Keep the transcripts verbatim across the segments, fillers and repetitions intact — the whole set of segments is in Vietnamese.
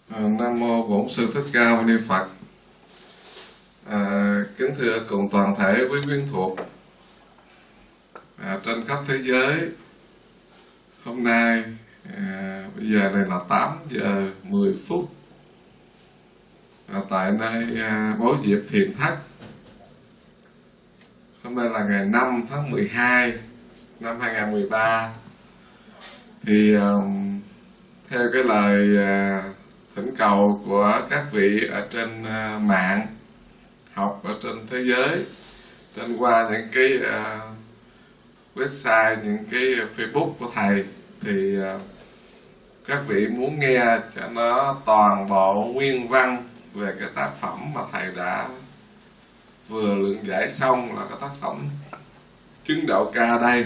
Nam mô Bổn Sư Thích Ca Mâu Ni Phật. À, kính thưa cùng toàn thể quý quyến thuộc à, trên khắp thế giới. Hôm nay à, bây giờ này là tám giờ mười phút à, tại nơi à, Bố Diệp Thiền Thất. Hôm nay là ngày năm tháng mười hai năm hai nghìn không trăm mười ba. Thì à, theo cái lời à, thỉnh cầu của các vị ở trên uh, mạng học ở trên thế giới, trên qua những cái uh, website, những cái Facebook của thầy, thì uh, các vị muốn nghe cho nó toàn bộ nguyên văn về cái tác phẩm mà thầy đã vừa luận giải xong, là cái tác phẩm Chứng Đạo Ca đây.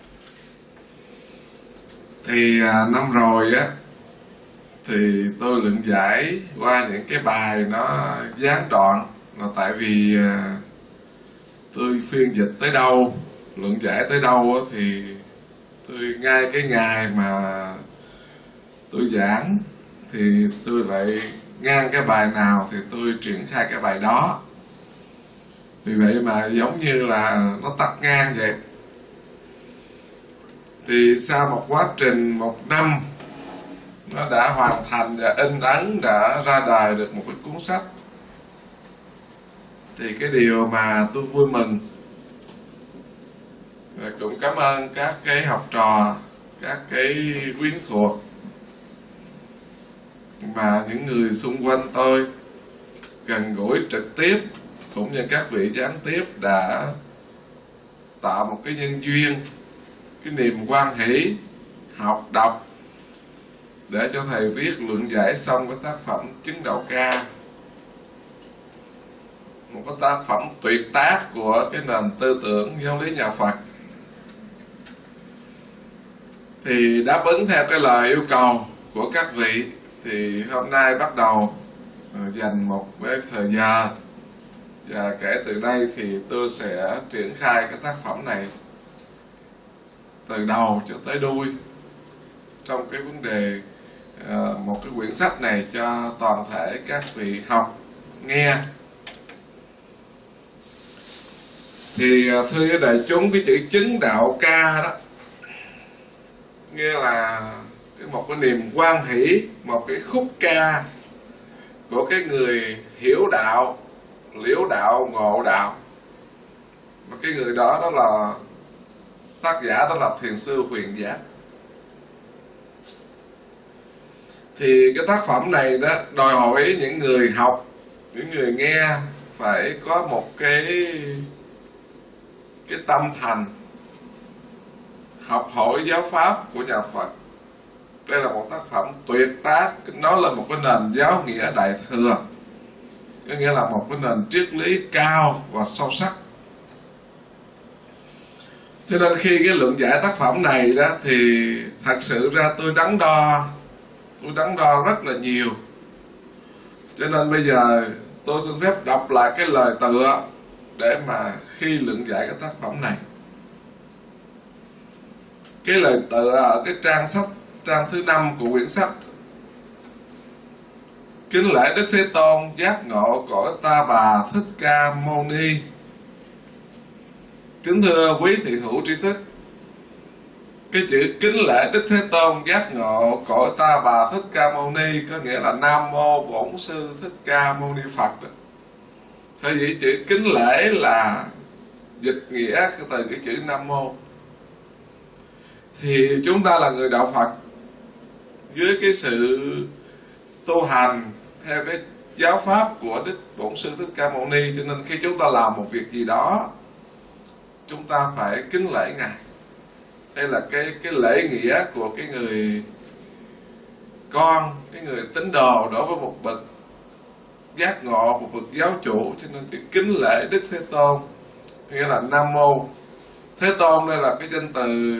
Thì uh, năm rồi á thì tôi luận giải qua những cái bài nó gián đoạn, là tại vì à, tôi phiên dịch tới đâu, luận giải tới đâu á, thì tôi ngay cái ngày mà tôi giảng thì tôi lại ngang cái bài nào thì tôi triển khai cái bài đó. Vì vậy mà giống như là nó tắt ngang vậy. Thì sau một quá trình một năm nó đã hoàn thành và in ấn, đã ra đời được một cái cuốn sách. Thì cái điều mà tôi vui mừng, và cũng cảm ơn các cái học trò, các cái quyến thuộc, mà những người xung quanh tôi gần gũi trực tiếp cũng như các vị gián tiếp đã tạo một cái nhân duyên, cái niềm hoan hỷ học đọc để cho thầy viết luận giải xong cái tác phẩm Chứng Đạo Ca, một cái tác phẩm tuyệt tác của cái nền tư tưởng giáo lý nhà Phật. Thì đáp ứng theo cái lời yêu cầu của các vị, thì hôm nay bắt đầu dành một cái thời giờ, và kể từ đây thì tôi sẽ triển khai cái tác phẩm này từ đầu cho tới đuôi trong cái vấn đề uh, một cái quyển sách này cho toàn thể các vị học nghe. Thì uh, thưa với đại chúng, cái chữ chứng đạo ca đó nghĩa là cái một cái niềm hoan hỷ, một cái khúc ca của cái người hiểu đạo, liễu đạo, ngộ đạo. Mà cái người đó đó là tác giả, đó là Thiền sư Huyền Giác. Thì cái tác phẩm này đó đòi hỏi những người học, những người nghe phải có một cái cái tâm thành học hỏi giáo pháp của nhà Phật. Đây là một tác phẩm tuyệt tác, nó là một cái nền giáo nghĩa đại thừa, có nghĩa là một cái nền triết lý cao và sâu sắc. Cho nên khi cái luận giải tác phẩm này đó thì thật sự ra tôi đắn đo, tôi đắn đo rất là nhiều. Cho nên bây giờ tôi xin phép đọc lại cái lời tựa để mà khi luận giải cái tác phẩm này. Cái lời tựa ở cái trang sách, trang thứ năm của quyển sách: Kính lễ Đức Thế Tôn giác ngộ cõi Ta Bà Thích Ca Mâu Ni. Kính thưa quý thiện hữu trí thức, cái chữ kính lễ Đức Thế Tôn giác ngộ cõi Ta Bà Thích Ca Mâu Ni có nghĩa là Nam Mô Bổn Sư Thích Ca Mâu Ni Phật đó. Thế vì chữ kính lễ là dịch nghĩa từ cái chữ Nam Mô. Thì chúng ta là người đạo Phật dưới cái sự tu hành theo cái giáo pháp của Đức Bổn Sư Thích Ca Mâu Ni, cho nên khi chúng ta làm một việc gì đó, chúng ta phải kính lễ Ngài. Đây là cái cái lễ nghĩa của cái người con, cái người tín đồ đối với một bậc giác ngộ, một bậc giáo chủ. Cho nên cái kính lễ Đức Thế Tôn nghĩa là Nam Mô. Thế Tôn đây là cái danh từ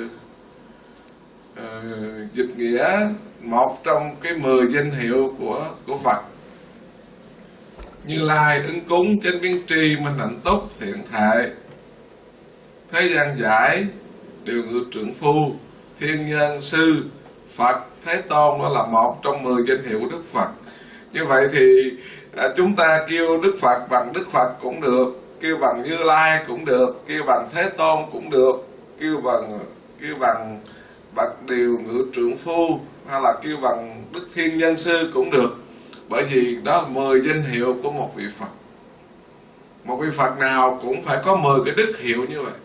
uh, dịch nghĩa một trong cái mười danh hiệu của của Phật: Như Lai, ứng cúng, chánh biến tri, minh hạnh túc, thiện thệ, thế gian giải, điều ngự trưởng phu, thiên nhân sư, Phật, Thế Tôn. Đó là một trong mười danh hiệu của Đức Phật. Như vậy thì à, chúng ta kêu Đức Phật bằng Đức Phật cũng được, kêu bằng Như Lai cũng được, kêu bằng Thế Tôn cũng được, kêu bằng kêu bằng bậc điều ngự trượng phu, hay là kêu bằng Đức Thiên Nhân Sư cũng được. Bởi vì đó là mười danh hiệu của một vị Phật. Một vị Phật nào cũng phải có mười cái đức hiệu như vậy.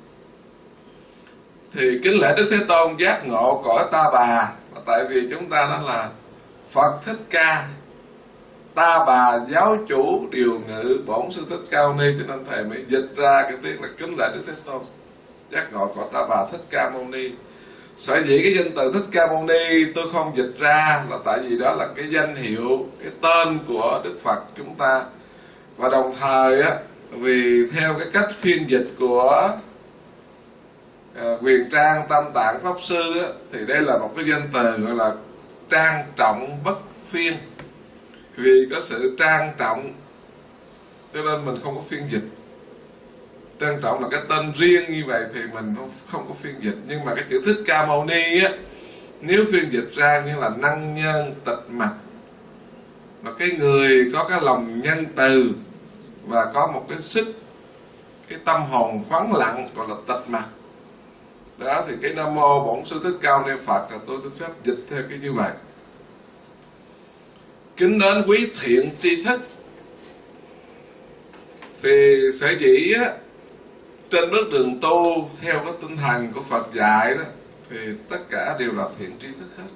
Thì kính lễ Đức Thế Tôn giác ngộ cõi Ta Bà, tại vì chúng ta nói là Phật Thích Ca Ta Bà giáo chủ điều ngự bổn sư Thích Ca Mâu Ni, cho nên thầy mới dịch ra cái tiếng là kính lễ Đức Thế Tôn giác ngộ cõi Ta Bà Thích Ca Mâu Ni. Sở dĩ cái danh từ Thích Ca Mâu Ni tôi không dịch ra là tại vì đó là cái danh hiệu, cái tên của Đức Phật chúng ta. Và đồng thời á, vì theo cái cách phiên dịch của à, Quyền Trang Tam Tạng Pháp Sư á, thì đây là một cái danh từ gọi là trang trọng bất phiên. Vì có sự trang trọng cho nên mình không có phiên dịch. Trang trọng là cái tên riêng như vậy thì mình không có phiên dịch. Nhưng mà cái chữ Thích Ca Mâu Ni á, nếu phiên dịch ra nghĩa là năng nhân tịch mặt, là cái người có cái lòng nhân từ và có một cái sức, cái tâm hồn vắng lặng, gọi là tịch mặt. Đó thì cái Nam Mô Bổn Sư Thích Ca Mâu Ni Phật là tôi xin phép dịch theo cái như vậy. Kính đến quý thiện tri thức. Thì sở dĩ á, trên bước đường tu theo cái tinh thần của Phật dạy đó, thì tất cả đều là thiện tri thức hết.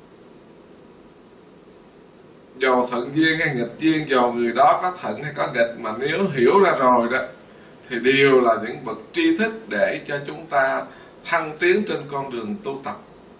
Dầu thuận duyên hay nghịch duyên, dầu người đó có thuận hay có nghịch, mà nếu hiểu ra rồi đó thì đều là những bậc tri thức để cho chúng ta thăng tiến trên con đường tu tập.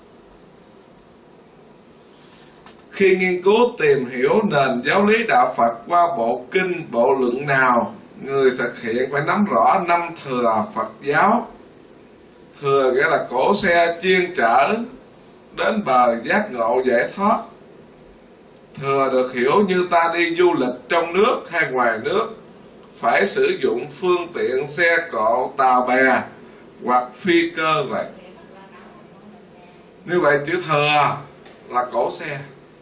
Khi nghiên cứu tìm hiểu nền giáo lý đạo Phật qua bộ kinh, bộ luận nào, người thực hiện phải nắm rõ năm thừa Phật giáo. Thừa nghĩa là cỗ xe chuyên chở đến bờ giác ngộ giải thoát. Thừa được hiểu như ta đi du lịch trong nước hay ngoài nước, phải sử dụng phương tiện xe cộ, tàu bè hoặc phi cơ vậy. Như vậy chữ thừa là cỗ xe.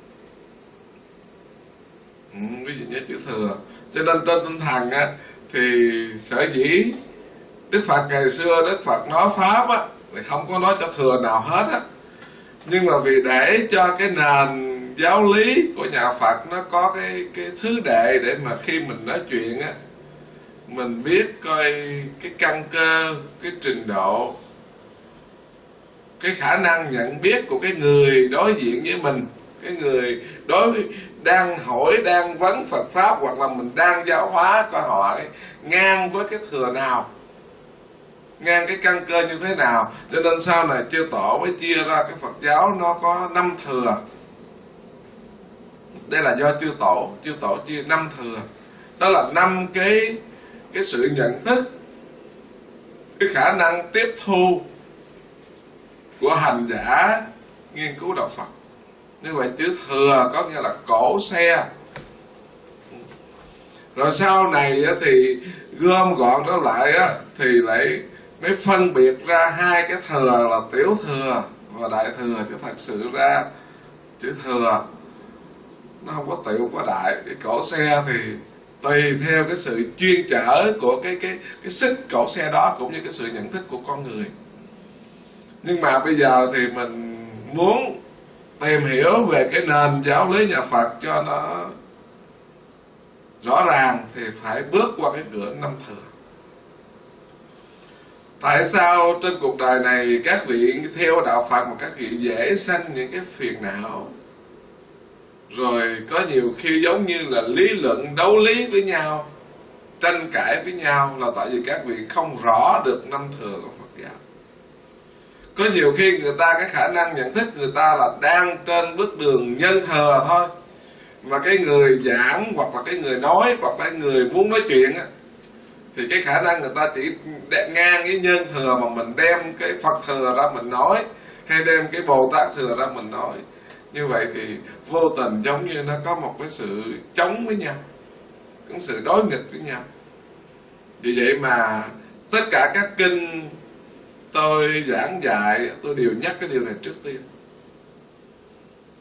Ừ, ví dụ như chữ thừa. Cho nên trên tinh thần á, thì sở dĩ Đức Phật ngày xưa Đức Phật nói Pháp á, thì không có nói cho thừa nào hết á. Nhưng mà vì để cho cái nền giáo lý của nhà Phật nó có cái, cái thứ đệ để mà khi mình nói chuyện á, mình biết coi cái căn cơ, cái trình độ, cái khả năng nhận biết của cái người đối diện với mình, cái người đối đang hỏi, đang vấn Phật Pháp, hoặc là mình đang giáo hóa, coi họ ngang với cái thừa nào, ngang cái căn cơ như thế nào. Cho nên sau này chư tổ mới chia ra cái Phật giáo nó có năm thừa. Đây là do chư tổ, chư tổ chia năm thừa. Đó là năm cái cái sự nhận thức, cái khả năng tiếp thu của hành giả nghiên cứu đạo Phật. Như vậy chữ thừa có nghĩa là cỗ xe. Rồi sau này thì gom gọn đó lại thì lại mới phân biệt ra hai cái thừa là tiểu thừa và đại thừa. Chứ thật sự ra chữ thừa nó không có tiểu có đại. Cái cỗ xe thì tùy theo cái sự chuyên chở của cái cái cái sức cỗ xe đó, cũng như cái sự nhận thức của con người. Nhưng mà bây giờ thì mình muốn tìm hiểu về cái nền giáo lý nhà Phật cho nó rõ ràng thì phải bước qua cái cửa năm thừa. Tại sao trên cuộc đời này các vị theo đạo Phật mà các vị dễ sanh những cái phiền não, rồi có nhiều khi giống như là lý luận đấu lý với nhau, tranh cãi với nhau, là tại vì các vị không rõ được năm thừa của Phật giáo. Có nhiều khi người ta cái khả năng nhận thức người ta là đang trên bước đường nhân thừa thôi, mà cái người giảng hoặc là cái người nói hoặc là cái người muốn nói chuyện á, thì cái khả năng người ta chỉ ngang với nhân thừa mà mình đem cái Phật thừa ra mình nói, hay đem cái Bồ Tát thừa ra mình nói. Như vậy thì vô tình giống như nó có một cái sự chống với nhau, có sự đối nghịch với nhau. Vì vậy mà tất cả các kinh tôi giảng dạy, tôi đều nhắc cái điều này trước tiên.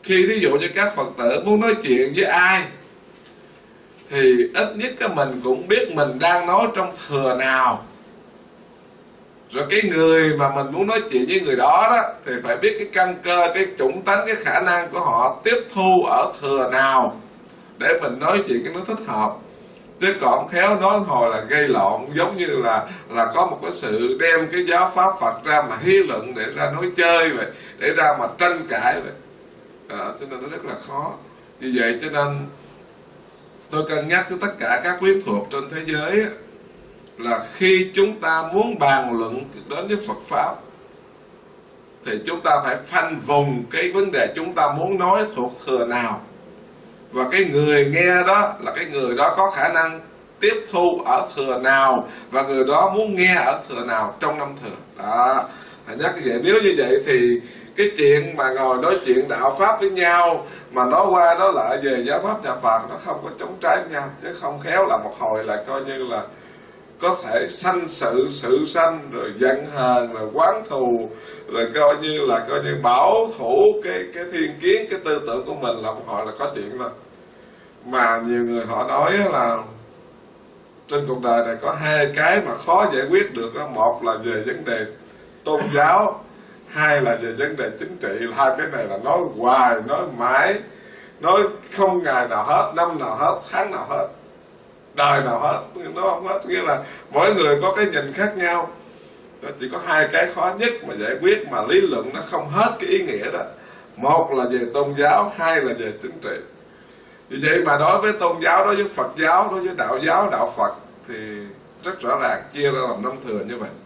khi thí dụ như các Phật tử muốn nói chuyện với ai thì ít nhất cái mình cũng biết mình đang nói trong thừa nào. Rồi cái người mà mình muốn nói chuyện với người đó đó thì phải biết cái căn cơ, cái chủng tánh, cái khả năng của họ tiếp thu ở thừa nào để mình nói chuyện cái nó thích hợp. Chứ còn khéo nói hồi là gây lộn, giống như là là có một cái sự đem cái giáo pháp Phật ra mà hí luận, để ra nói chơi vậy, để ra mà tranh cãi vậy. À, cho nên nó rất là khó. Vì vậy cho nên tôi cân nhắc với tất cả các quý thuộc trên thế giới là khi chúng ta muốn bàn luận đến với Phật Pháp thì chúng ta phải khoanh vùng cái vấn đề chúng ta muốn nói thuộc thừa nào. Và cái người nghe đó là cái người đó có khả năng tiếp thu ở thừa nào, và người đó muốn nghe ở thừa nào trong năm thừa. Đó, thầy nhắc như vậy. Nếu như vậy thì cái chuyện mà ngồi nói chuyện đạo Pháp với nhau mà nói qua nói lại về giáo Pháp nhà Phật nó không có chống trái với nhau. Chứ không khéo là một hồi là coi như là có thể sanh sự, sự sanh, rồi giận hờn, rồi quán thù, rồi coi như là coi như bảo thủ cái cái thiên kiến, cái tư tưởng của mình, là một hồi là có chuyện thôi. Mà nhiều người họ nói là trên cuộc đời này có hai cái mà khó giải quyết được đó. Một là về vấn đề tôn giáo, hai là về vấn đề chính trị. Hai cái này là nói hoài, nói mãi, nói không ngày nào hết, năm nào hết, tháng nào hết, đời nào hết. Nó không hết, nghĩa là mỗi người có cái nhìn khác nhau. Nó chỉ có hai cái khó nhất mà giải quyết, mà lý luận nó không hết cái ý nghĩa đó. Một là về tôn giáo, hai là về chính trị. Vì vậy mà đối với tôn giáo, đối với Phật giáo, đối với đạo giáo, đạo Phật thì rất rõ ràng chia ra làm năm thừa như vậy.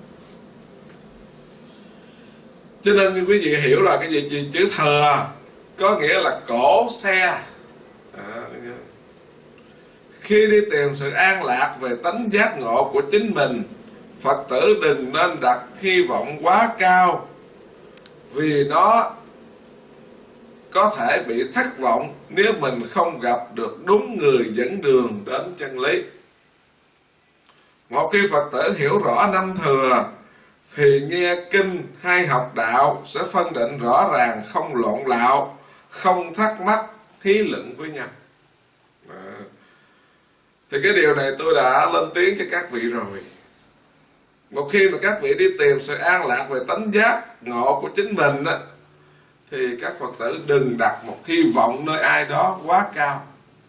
Cho nên như quý vị hiểu là cái gì, gì chữ thừa có nghĩa là cổ xe. À, khi đi tìm sự an lạc về tánh giác ngộ của chính mình, Phật tử đừng nên đặt hy vọng quá cao, vì nó có thể bị thất vọng nếu mình không gặp được đúng người dẫn đường đến chân lý. Một khi Phật tử hiểu rõ năm thừa thì nghe kinh hay học đạo sẽ phân định rõ ràng, không lộn lạo, không thắc mắc, thí luận với nhau. À, thì cái điều này tôi đã lên tiếng cho các vị rồi. Một khi mà các vị đi tìm sự an lạc về tánh giác ngộ của chính mình á, thì các Phật tử đừng đặt một hy vọng nơi ai đó quá cao.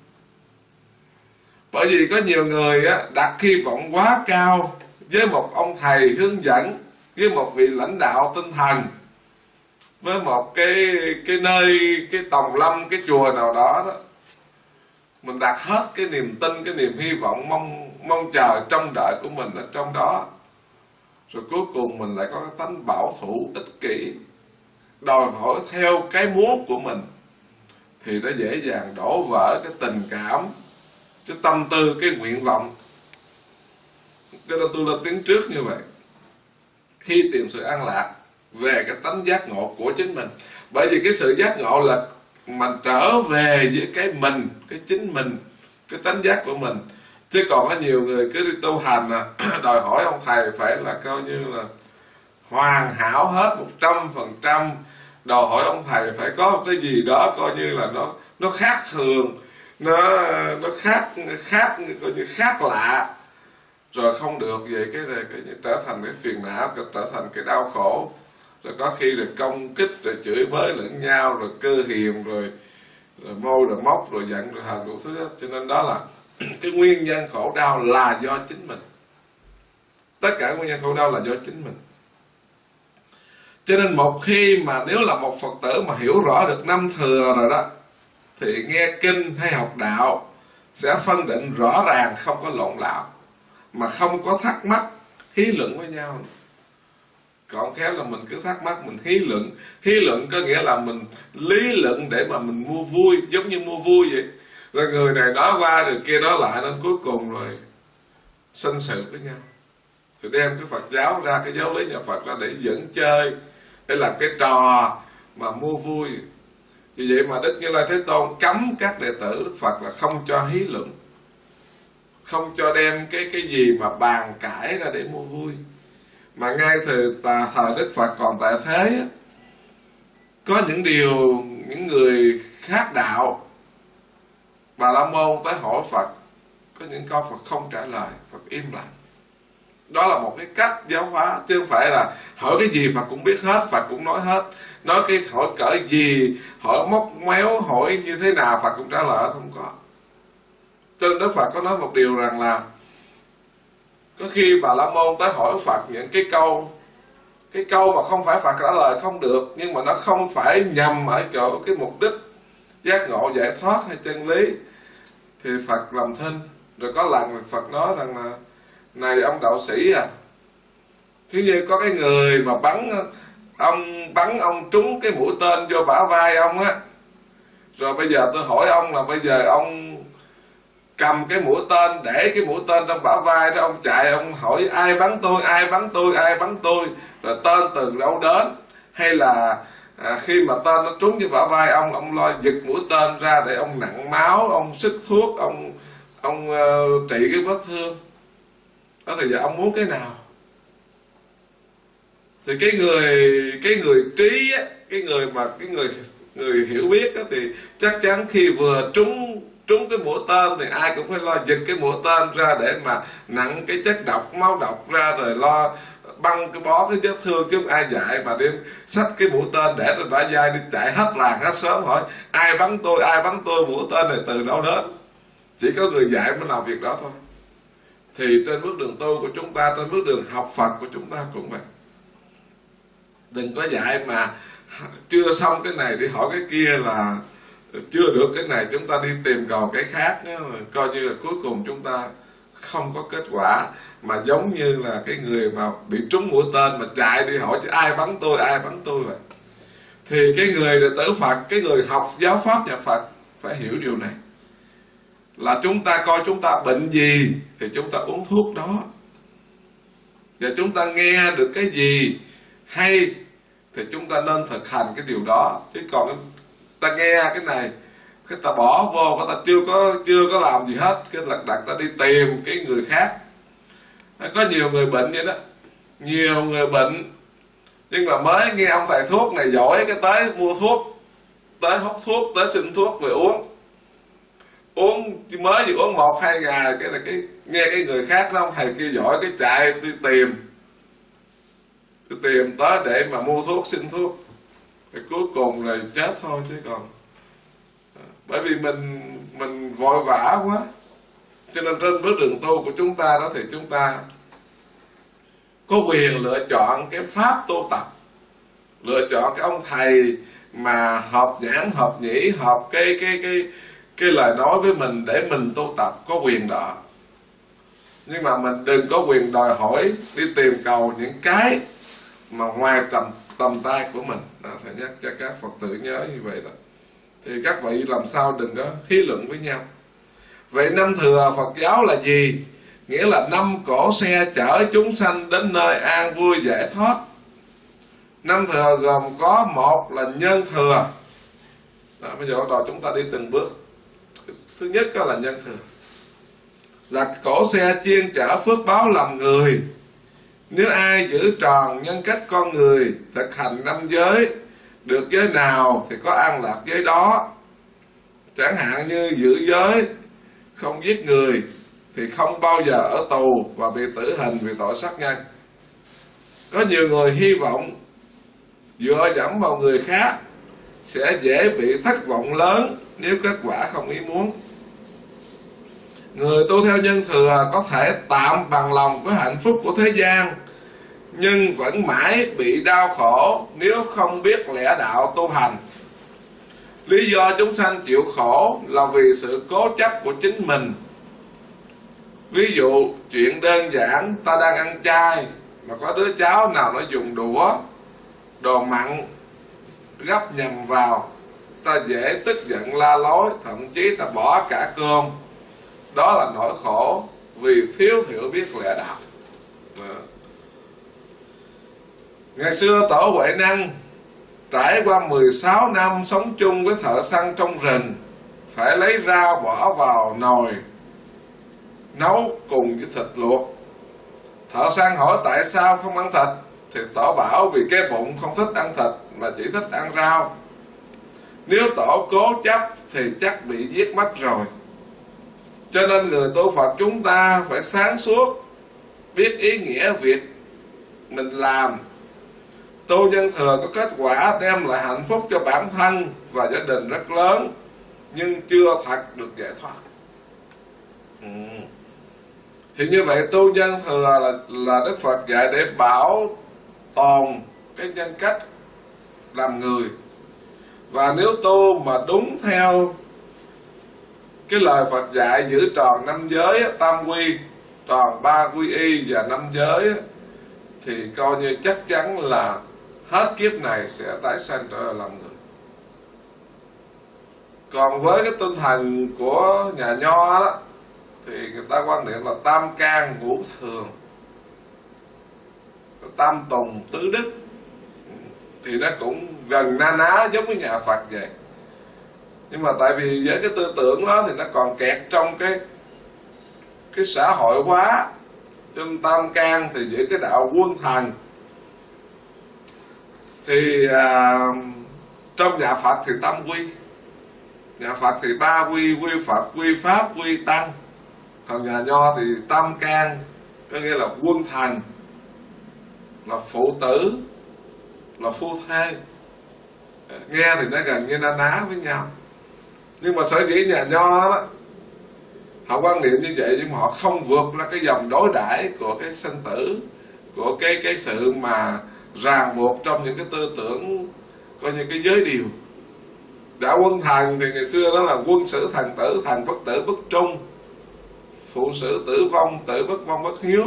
Bởi vì có nhiều người á, đặt hy vọng quá cao với một ông thầy hướng dẫn, với một vị lãnh đạo tinh thần, với một cái cái nơi, cái tòng lâm, cái chùa nào đó đó. Mình đặt hết cái niềm tin, cái niềm hy vọng, mong mong chờ, trông đợi của mình ở trong đó. Rồi cuối cùng mình lại có cái tánh bảo thủ, ích kỷ, đòi hỏi theo cái muốn của mình, thì nó dễ dàng đổ vỡ cái tình cảm, cái tâm tư, cái nguyện vọng. Cho nên tôi lên tiếng trước như vậy. Khi tìm sự an lạc về cái tánh giác ngộ của chính mình, bởi vì cái sự giác ngộ là mình trở về với cái mình, cái chính mình, cái tánh giác của mình. Chứ còn có nhiều người cứ đi tu hành à, đòi hỏi ông thầy phải là coi như là hoàn hảo hết một trăm phần trăm, đòi hỏi ông thầy phải có một cái gì đó coi như là nó nó khác thường, nó nó khác khác coi như khác lạ, rồi không được. Vậy cái này cái trở thành cái phiền não, trở thành cái đau khổ, rồi có khi là công kích, rồi chửi bới lẫn nhau, rồi cơ hiềm, rồi rồi môi, rồi móc, rồi giận, rồi hờn đủ thứ hết. Cho nên đó là cái nguyên nhân khổ đau là do chính mình. Tất cả nguyên nhân khổ đau là do chính mình. Cho nên một khi mà nếu là một Phật tử mà hiểu rõ được năm thừa rồi đó, thì nghe kinh hay học đạo sẽ phân định rõ ràng, không có lộn lạo, mà không có thắc mắc, hí luận với nhau. Còn khéo là mình cứ thắc mắc, mình hí luận. Hí luận có nghĩa là mình lý luận để mà mình mua vui, giống như mua vui vậy. Rồi người này nói qua, người kia nói lại, nên cuối cùng rồi sinh sự với nhau. Thì đem cái Phật giáo ra, cái giáo lý nhà Phật ra để dẫn chơi, để làm cái trò mà mua vui. Vì vậy mà Đức Như Lai Thế Tôn cấm các đệ tử Đức Phật là không cho hí luận, không cho đem cái cái gì mà bàn cãi ra để mua vui. Mà ngay từ thời Đức Phật còn tại thế, có những điều những người khác đạo, Bà La Môn tới hỏi Phật, có những câu Phật không trả lời, Phật im lặng. Đó là một cái cách giáo hóa, chứ không phải là hỏi cái gì Phật cũng biết hết, Phật cũng nói hết. Nói cái hỏi cỡ gì, hỏi móc méo, hỏi như thế nào Phật cũng trả lời, không có. Cho nên Đức Phật có nói một điều rằng là có khi Bà La Môn tới hỏi Phật những cái câu Cái câu mà không phải Phật trả lời không được, nhưng mà nó không phải nhằm ở chỗ cái mục đích giác ngộ giải thoát hay chân lý, thì Phật làm thinh. Rồi có lần Phật nói rằng là này ông đạo sĩ à, thí như có cái người mà bắn ông bắn ông trúng cái mũi tên vô bả vai ông á, rồi bây giờ tôi hỏi ông là bây giờ ông cầm cái mũi tên, để cái mũi tên trong bả vai đó, ông chạy ông hỏi ai bắn tôi, ai bắn tôi, ai bắn tôi, rồi tên từ đâu đến, hay là à, khi mà tên nó trúng vô bả vai ông, ông lo giật mũi tên ra để ông nặn máu, ông sức thuốc, ông ông uh, trị cái vết thương đó, thì giờ ông muốn cái nào? Thì cái người cái người trí á, cái người mà cái người người hiểu biết á, thì chắc chắn khi vừa trúng trúng cái mũi tên thì ai cũng phải lo giật cái mũi tên ra để mà nặn cái chất độc, máu độc ra, rồi lo băng cái bó cái vết thương, chứ không ai dạy mà đem xách cái mũi tên để trên bả vai đi chạy hết làng hết xóm hỏi ai bắn tôi, ai bắn tôi, mũi tên này từ đâu đến. Chỉ có người dạy mới làm việc đó thôi. Thì trên bước đường tu của chúng ta, trên bước đường học Phật của chúng ta cũng vậy. Đừng có dạy mà chưa xong cái này đi hỏi cái kia, là chưa được cái này chúng ta đi tìm cầu cái khác nhé. Coi như là cuối cùng chúng ta không có kết quả, mà giống như là cái người mà bị trúng mũi tên mà chạy đi hỏi chứ ai bắn tôi, ai bắn tôi vậy. Thì cái người đệ tử Phật, cái người học giáo pháp nhà Phật phải hiểu điều này, là chúng ta coi chúng ta bệnh gì thì chúng ta uống thuốc đó, và chúng ta nghe được cái gì hay thì chúng ta nên thực hành cái điều đó. Chứ còn ta nghe cái này, cái ta bỏ vô, cái ta chưa có chưa có làm gì hết, cái lật đật ta đi tìm cái người khác. Có nhiều người bệnh vậy đó, nhiều người bệnh nhưng mà mới nghe ông thầy thuốc này giỏi, cái tới mua thuốc, tới hút thuốc, tới xin thuốc về uống, uống mới chỉ uống một hai ngày, cái là cái nghe cái người khác đó, ông thầy kia giỏi, cái chạy đi tìm, đi tìm tới để mà mua thuốc, xin thuốc, thì cuối cùng là chết thôi. Chứ còn bởi vì mình mình vội vã quá. Cho nên trên bước đường tu của chúng ta đó thì chúng ta có quyền lựa chọn cái pháp tu tập, lựa chọn cái ông thầy mà hợp nhãn, hợp nhĩ, hợp cái cái cái cái lời nói với mình để mình tu tập, có quyền đó. Nhưng mà mình đừng có quyền đòi hỏi đi tìm cầu những cái mà ngoài tầm tầm tay của mình. Đó, thầy nhắc cho các Phật tử nhớ như vậy đó. Thì các vị làm sao đừng có hí luận với nhau. Vậy năm thừa Phật giáo là gì? Nghĩa là năm cỗ xe chở chúng sanh đến nơi an vui giải thoát. Năm thừa gồm có một là nhân thừa. Đó, bây giờ bắt đầu chúng ta đi từng bước. Thứ nhất đó là nhân thừa, là cỗ xe chuyên chở phước báo làm người. Nếu ai giữ tròn nhân cách con người, thực hành năm giới, được giới nào thì có an lạc giới đó. Chẳng hạn như giữ giới, không giết người, thì không bao giờ ở tù và bị tử hình vì tội sát nhân. Có nhiều người hy vọng dựa dẫm vào người khác sẽ dễ bị thất vọng lớn nếu kết quả không ý muốn. Người tu theo nhân thừa có thể tạm bằng lòng với hạnh phúc của thế gian, nhưng vẫn mãi bị đau khổ nếu không biết lẽ đạo tu hành. Lý do chúng sanh chịu khổ là vì sự cố chấp của chính mình. Ví dụ chuyện đơn giản, ta đang ăn chay mà có đứa cháu nào nó dùng đũa đồ mặn gắp nhầm vào, ta dễ tức giận la lối, thậm chí ta bỏ cả cơm. Đó là nỗi khổ vì thiếu hiểu biết lẽ đạo. Đó. Ngày xưa Tổ Huệ Năng trải qua mười sáu năm sống chung với thợ săn trong rừng, phải lấy rau bỏ vào nồi nấu cùng với thịt luộc. Thợ săn hỏi tại sao không ăn thịt, thì Tổ bảo vì cái bụng không thích ăn thịt mà chỉ thích ăn rau. Nếu tổ cố chấp thì chắc bị giết mất rồi. Cho nên người tu Phật chúng ta phải sáng suốt, biết ý nghĩa việc mình làm. Tu nhân thừa có kết quả đem lại hạnh phúc cho bản thân và gia đình rất lớn, nhưng chưa thật được giải thoát. ừ. Thì như vậy tu nhân thừa là, là Đức Phật dạy để bảo tồn cái nhân cách làm người. Và nếu tu mà đúng theo cái lời Phật dạy giữ tròn năm giới, tam quy, tròn ba quy y và năm giới, thì coi như chắc chắn là hết kiếp này sẽ tái sanh trở lại làm người. Còn với cái tinh thần của nhà Nho đó, thì người ta quan niệm là tam can ngũ thường, tam tùng tứ đức, thì nó cũng gần na ná giống với nhà Phật vậy. Nhưng mà tại vì với cái tư tưởng đó thì nó còn kẹt trong cái cái xã hội hóa, cho nên tam can thì giữ cái đạo quân thần. Thì à, trong nhà Phật thì tam quy, nhà Phật thì ba quy: quy Phật, quy Pháp, quy Tăng. Còn nhà Nho thì tam can, có nghĩa là quân thần, là phụ tử, là phu thê. Nghe thì nó gần như na ná với nhau. Nhưng mà sở dĩ nhà Nho đó họ quan niệm như vậy, nhưng mà họ không vượt ra cái dòng đối đãi của cái sinh tử, của cái cái sự mà ràng buộc trong những cái tư tưởng coi như cái giới điều. Đạo quân thần thì ngày xưa đó là quân sử thần tử, thần bất tử bất trung, phụ sử tử vong, tử bất vong bất hiếu.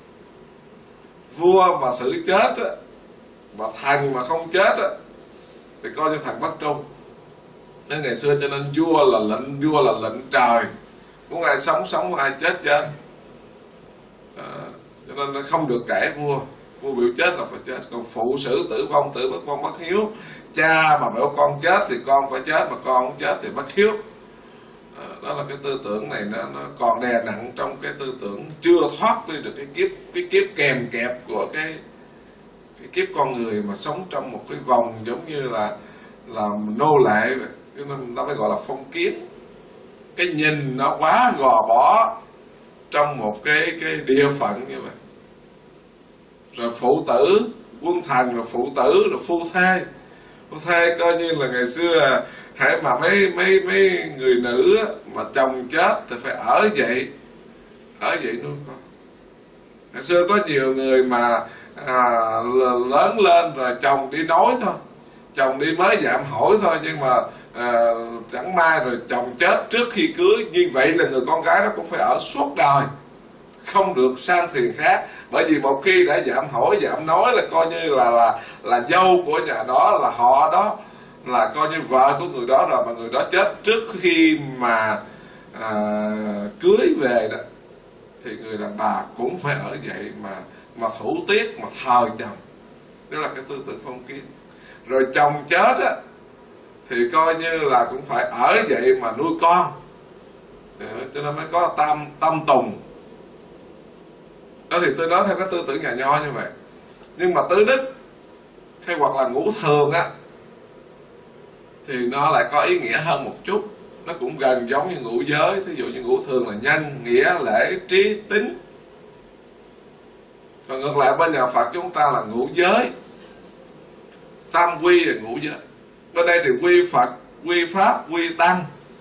Vua mà xử chết á, mà thần mà không chết á, thì coi như thần bất trung. Nên ngày xưa cho nên vua là lệnh, vua là lệnh trời, muốn ai sống sống, muốn ai chết chết. À, cho nên nó không được cãi vua, vua biểu chết là phải chết. Còn phụ sử tử vong, tử bất vong bất hiếu, cha mà bảo con chết thì con phải chết, mà con không chết thì bất hiếu. À, đó là cái tư tưởng này nó, nó còn đè nặng trong cái tư tưởng chưa thoát đi được cái kiếp cái kiếp kèm kẹp của cái cái kiếp con người mà sống trong một cái vòng giống như là là nô lệ vậy. Cho nên người ta mới gọi là phong kiến. Cái nhìn nó quá gò bó trong một cái cái địa phận như vậy. Rồi phụ tử, quân thần, rồi phụ tử, rồi phu thê. Phu thê coi như là ngày xưa hãy mà mấy mấy mấy người nữ mà chồng chết thì phải ở vậy, ở vậy nuôi con. Ngày xưa có nhiều người mà à, lớn lên rồi chồng đi nói thôi, chồng đi mới dạm hỏi thôi, nhưng mà à, chẳng may rồi chồng chết trước khi cưới, như vậy là người con gái đó cũng phải ở suốt đời, không được sang thuyền khác. Bởi vì một khi đã dạm hỏi dạm nói là coi như là là là dâu của nhà đó, là họ đó, là coi như vợ của người đó rồi, mà người đó chết trước khi mà à, cưới về đó, thì người đàn bà cũng phải ở vậy mà mà thủ tiết, mà thờ chồng. Đó là cái tư tưởng phong kiến. Rồi chồng chết á thì coi như là cũng phải ở vậy mà nuôi con. Cho nên mới có tam tâm tùng. Đó thì tôi nói theo cái tư tưởng nhà Nho như vậy. Nhưng mà tứ đức hay hoặc là ngũ thường á thì nó lại có ý nghĩa hơn một chút. Nó cũng gần giống như ngũ giới. Thí dụ như ngũ thường là nhân, nghĩa, lễ, trí, tín. Còn ngược lại bên nhà Phật chúng ta là ngũ giới. Tam quy là ngũ giới. Bên đây thì quy Phật, quy Pháp, quy Tăng.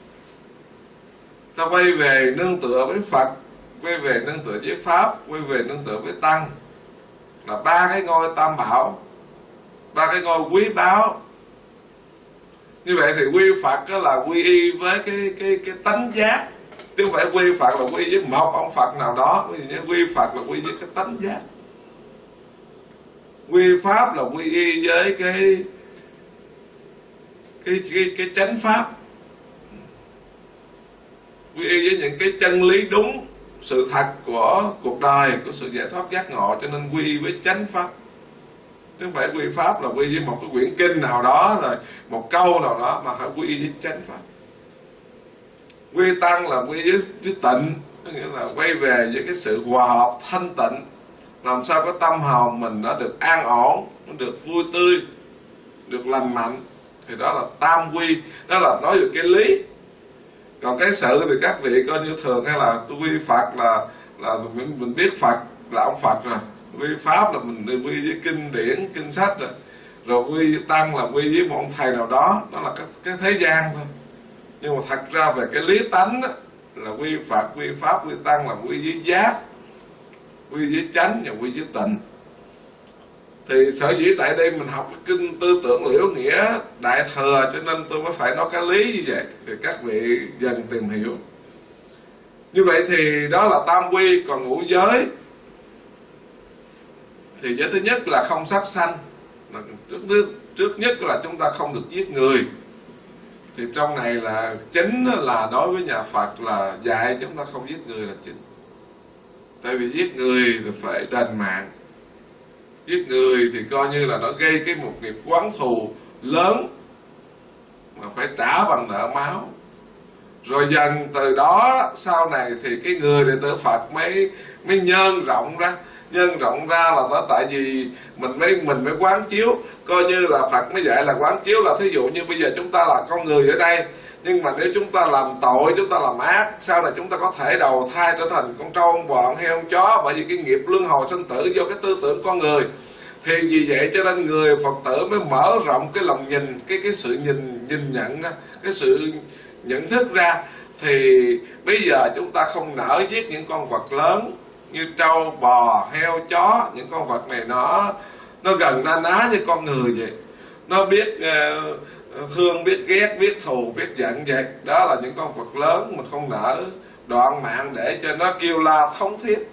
Ta quay về nương tựa với Phật, quay về nương tựa với Pháp, quay về nương tựa với Tăng, là ba cái ngôi tam bảo, ba cái ngôi quý báu. Như vậy thì quy Phật đó là quy y với cái cái cái tánh giác, chứ không phải quy Phật là quy với một ông Phật nào đó. Quy Phật là quy với cái tánh giác. Quy Pháp là quy y với cái cái cái cái chánh pháp, quy y với những cái chân lý đúng, sự thật của cuộc đời, của sự giải thoát giác ngộ. Cho nên quy y với chánh pháp, chứ không phải quy Pháp là quy với một cái quyển kinh nào đó, rồi một câu nào đó, mà phải quy y với chánh pháp. Quy Tăng là quy với, với tịnh, có nghĩa là quay về với cái sự hòa hợp thanh tịnh, làm sao cái tâm hồn mình nó được an ổn, nó được vui tươi, được lành mạnh. Thì đó là tam quy, đó là nói về cái lý. Còn cái sự thì các vị coi như thường hay là tôi quy Phật là là mình, mình biết Phật là ông Phật rồi, quy pháp là mình quy với kinh điển kinh sách rồi, rồi quy với tăng là quy với một ông thầy nào đó, đó là cái, cái thế gian thôi. Nhưng mà thật ra về cái lý tánh đó, là quy Phật, quy pháp, quy tăng là quy với giác, quy với chánh và quy với tịnh. Thì sở dĩ tại đây mình học cái kinh tư tưởng liễu nghĩa đại thừa, cho nên tôi mới phải nói cái lý như vậy, thì các vị dần tìm hiểu. Như vậy thì đó là tam quy. Còn ngũ giới thì giới thứ nhất là không sát sanh. Trước, trước nhất là chúng ta không được giết người. Thì trong này là chính là đối với nhà Phật là dạy chúng ta không giết người là chính. Tại vì giết người thì phải đền mạng. Giết người thì coi như là nó gây cái một nghiệp oán thù lớn mà phải trả bằng nợ máu. Rồi dần từ đó sau này thì cái người đệ tử Phật mới mới nhân rộng ra. Nhân rộng ra là đó, tại vì mình mới mình mới quán chiếu, coi như là Phật mới dạy là quán chiếu là thí dụ như bây giờ chúng ta là con người ở đây, nhưng mà nếu chúng ta làm tội, chúng ta làm ác, sau này chúng ta có thể đầu thai trở thành con trâu, con bò, con heo, con chó, bởi vì cái nghiệp luân hồi sinh tử do cái tư tưởng con người. Thì vì vậy cho nên người Phật tử mới mở rộng cái lòng nhìn, cái cái sự nhìn nhìn nhận ra, cái sự nhận thức ra. Thì bây giờ chúng ta không nỡ giết những con vật lớn như trâu, bò, heo, chó. Những con vật này nó nó gần na ná như con người vậy. Nó biết uh, thương, biết ghét, biết thù, biết giận vậy. Đó là những con vật lớn, mình không nỡ đoạn mạng để cho nó kêu la thống thiết.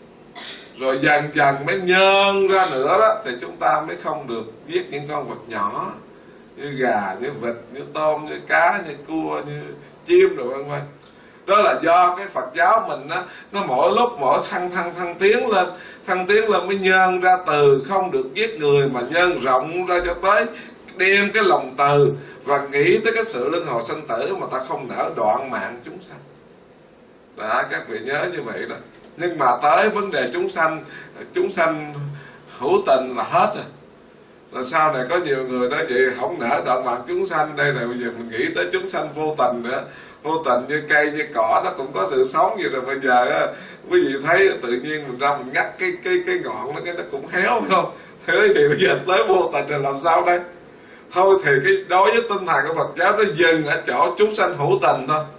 Rồi dần dần mới nhân ra nữa đó, thì chúng ta mới không được giết những con vật nhỏ như gà, như vịt, như tôm, như cá, như cua, như chim rồi vân vân. Đó là do cái Phật giáo mình á, nó mỗi lúc mỗi thăng thăng thăng tiến lên, thăng tiến lên mới nhân ra từ không được giết người mà nhân rộng ra cho tới đem cái lòng từ và nghĩ tới cái sự luân hồi sanh tử mà ta không nỡ đoạn mạng chúng sanh. Đó, các vị nhớ như vậy đó. Nhưng mà tới vấn đề chúng sanh, chúng sanh hữu tình là hết rồi. Rồi sau này có nhiều người nói vậy không nỡ đoạn mạng chúng sanh. Đây là bây giờ mình nghĩ tới chúng sanh vô tình nữa. Vô tình như cây như cỏ nó cũng có sự sống vậy. Rồi bây giờ á, quý vị thấy tự nhiên mình ra mình ngắt cái cái cái ngọn nó, cái nó cũng héo phải không? Thế thì bây giờ tới vô tình rồi làm sao đây? Thôi thì cái đối với tinh thần của Phật giáo nó dừng ở chỗ chúng sanh hữu tình thôi.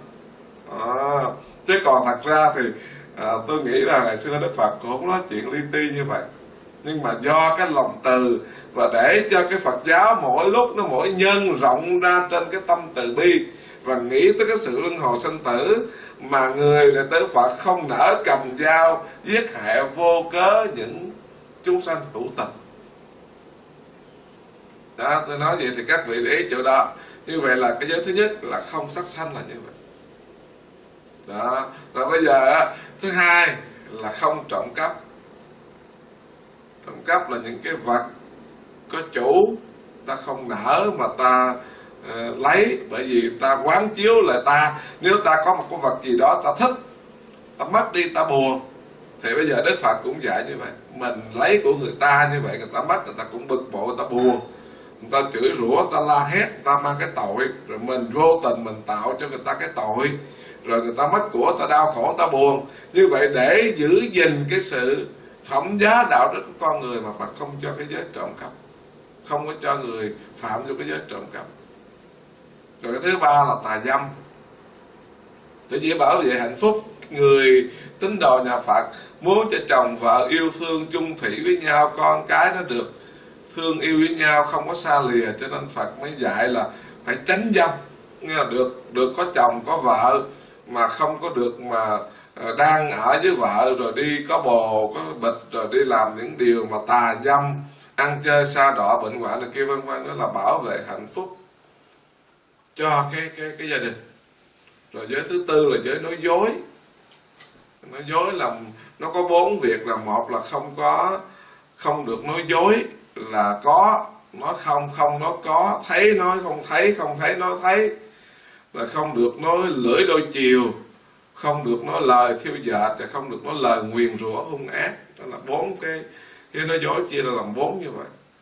À, chứ còn thật ra thì à, tôi nghĩ là ngày xưa Đức Phật cũng không nói chuyện li ti như vậy. Nhưng mà do cái lòng từ và để cho cái Phật giáo mỗi lúc nó mỗi nhân rộng ra trên cái tâm từ bi và nghĩ tới cái sự luân hồi sanh tử, mà người đệ tử Phật không nỡ cầm dao giết hại vô cớ những chúng sanh hữu tình. Đó, tôi nói vậy thì các vị để ý chỗ đó. Như vậy là cái giới thứ nhất là không sát sanh là như vậy. Đó. Rồi bây giờ thứ hai là không trộm cắp. Trộm cắp là những cái vật có chủ ta không nỡ mà ta uh, lấy, bởi vì ta quán chiếu lại ta. Nếu ta có một cái vật gì đó ta thích, ta mất đi ta buồn, thì bây giờ Đức Phật cũng dạy như vậy. Mình lấy của người ta như vậy, người ta mất, người ta cũng bực bội, người ta buồn, người ta chửi rủa, người ta la hét, người ta mang cái tội. Rồi mình vô tình mình tạo cho người ta cái tội, rồi người ta mất của, người ta đau khổ, người ta buồn. Như vậy để giữ gìn cái sự phẩm giá đạo đức của con người mà Phật không cho cái giới trộm cắp, không có cho người phạm vô cái giới trộm cắp. Rồi cái thứ ba là tà dâm. Để chỉ bảo vệ hạnh phúc, người tín đồ nhà Phật muốn cho chồng vợ yêu thương chung thủy với nhau, con cái nó được thương yêu với nhau, không có xa lìa, cho nên Phật mới dạy là phải tránh dâm. Nghĩa là được được có chồng có vợ mà không có được mà đang ở với vợ rồi đi có bồ có bịch rồi đi làm những điều mà tà dâm, ăn chơi sa đọa bệnh hoạn này kia vân vân. Đó là bảo vệ hạnh phúc cho cái cái cái gia đình. Rồi giới thứ tư là giới nói dối. Nói dối là nó có bốn việc, là một là không có không được nói dối, là có nói không, không nói có, thấy nói không thấy, không thấy nói thấy, là không được nói lưỡi đôi chiều, không được nói lời thiêu dệt, và không được nói lời nguyền rủa hung ác. Đó là bốn cái cái nói dối chia ra làm bốn như vậy.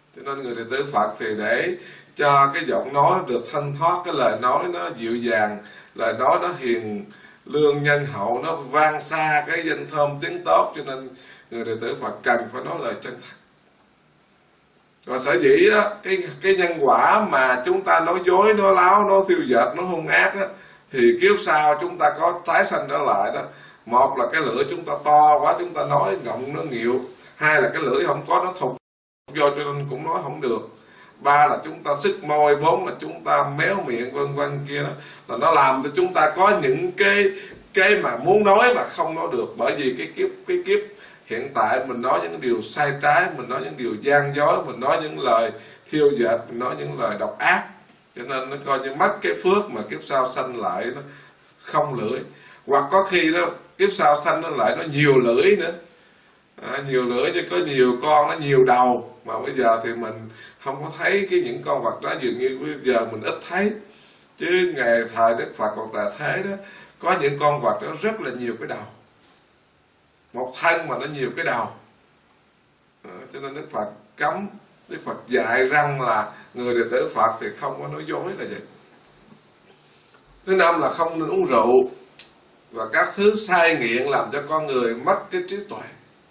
Cho nên người đệ tử Phật thì để cho cái giọng nói được thanh thoát, cái lời nói nó dịu dàng, lời nói nó hiền lương nhân hậu, nó vang xa cái danh thơm tiếng tốt, cho nên người đệ tử Phật cần phải nói lời chân thật. Và sở dĩ đó, cái cái nhân quả mà chúng ta nói dối, nói láo, nói thiêu dệt, nói hung ác đó, thì kiếp sau chúng ta có tái sanh trở lại đó. Một là cái lưỡi chúng ta to quá, chúng ta nói ngọng nó nghịu. Hai là cái lưỡi không có, nó thục vô cho nên cũng nói không được. Ba là chúng ta sức môi. Bốn là chúng ta méo miệng vân vân kia đó, là nó làm cho chúng ta có những cái cái mà muốn nói mà không nói được. Bởi vì cái kiếp cái kiếp hiện tại mình nói những điều sai trái, mình nói những điều gian dối, mình nói những lời thiêu dệt, mình nói những lời độc ác, cho nên nó coi như mất cái phước mà kiếp sau sanh lại nó không lưỡi. Hoặc có khi đó kiếp sau sanh nó lại nó nhiều lưỡi nữa, à, nhiều lưỡi chứ có nhiều con, nó nhiều đầu, mà bây giờ thì mình không có thấy cái những con vật đó, dường như bây giờ mình ít thấy. Chứ ngày thời Đức Phật còn tại thế đó, có những con vật nó rất là nhiều cái đầu, một thân mà nó nhiều cái đầu, à, cho nên Đức Phật cấm, Đức Phật dạy rằng là người đệ tử Phật thì không có nói dối là vậy. Thứ năm là không nên uống rượu và các thứ sai nghiện làm cho con người mất cái trí tuệ.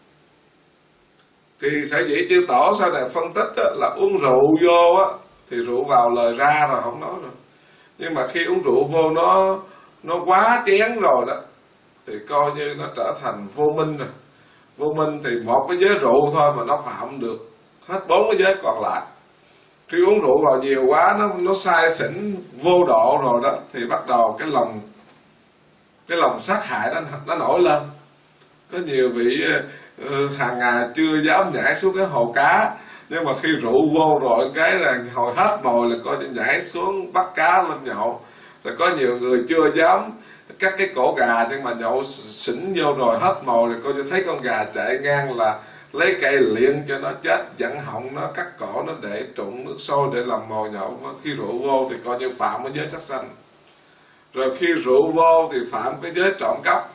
Thì sở dĩ chư tổ sau này phân tích đó, là uống rượu vô á, thì rượu vào lời ra rồi không nói rồi. Nhưng mà khi uống rượu vô nó nó quá chén rồi đó, thì coi như nó trở thành vô minh rồi. Vô minh thì một cái giới rượu thôi mà nó phạm được hết bốn cái giới còn lại. Khi uống rượu vào nhiều quá, nó nó sai xỉn vô độ rồi đó, thì bắt đầu cái lòng cái lòng sát hại nó nó nổi lên. Có nhiều vị uh, hàng ngày chưa dám nhảy xuống cái hồ cá, nhưng mà khi rượu vô rồi cái là hồi hết mồi là coi như nhảy xuống bắt cá lên nhậu. Rồi có nhiều người chưa dám cắt cái cổ gà, nhưng mà nhậu xỉn vô rồi hết mồi rồi coi như thấy con gà chạy ngang là lấy cây liệng cho nó chết, dặn họng nó, cắt cổ nó để trụng nước sôi để làm mồi nhậu. Khi rượu vô thì coi như phạm cái giới sát sanh. Rồi khi rượu vô thì phạm cái giới trộm cắp.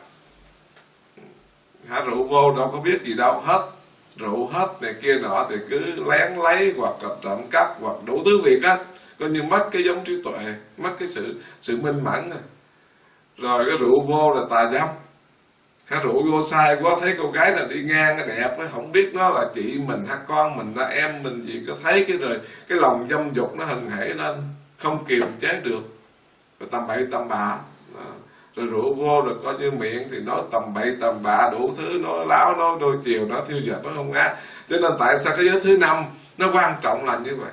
Hả, rượu vô đâu có biết gì đâu, hết rượu hết này kia nọ thì cứ lén lấy hoặc là trộm cắp hoặc đủ thứ việc á, coi như mất cái giống trí tuệ, mất cái sự sự minh mẫn. Rồi cái rượu vô là tà dâm. Hả, rượu vô sai quá, thấy cô gái là đi ngang cái đẹp ấy, không biết nó là chị mình hay con mình là em mình gì, có thấy cái rồi cái lòng dâm dục nó hừng hể lên, không kiềm chế được, rồi tầm bậy tầm bạ. Rồi rượu vô rồi coi như miệng thì nói tầm bậy tầm bạ đủ thứ, nói láo, nói đôi chiều, nói thiêu dệt, nói hung ác. Cho nên tại sao cái giới thứ năm nó quan trọng là như vậy?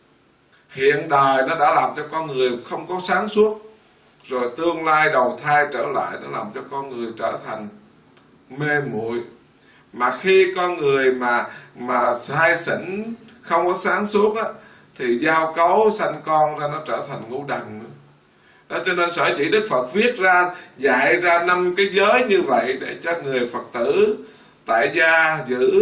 Hiện đời nó đã làm cho con người không có sáng suốt, rồi tương lai đầu thai trở lại nó làm cho con người trở thành mê muội. Mà khi con người mà mà sai xỉn, không có sáng suốt á, thì giao cấu sanh con ra nó trở thành ngu đần nữa. Đó, cho nên sở dĩ Đức Phật viết ra, dạy ra năm cái giới như vậy để cho người Phật tử tại gia giữ.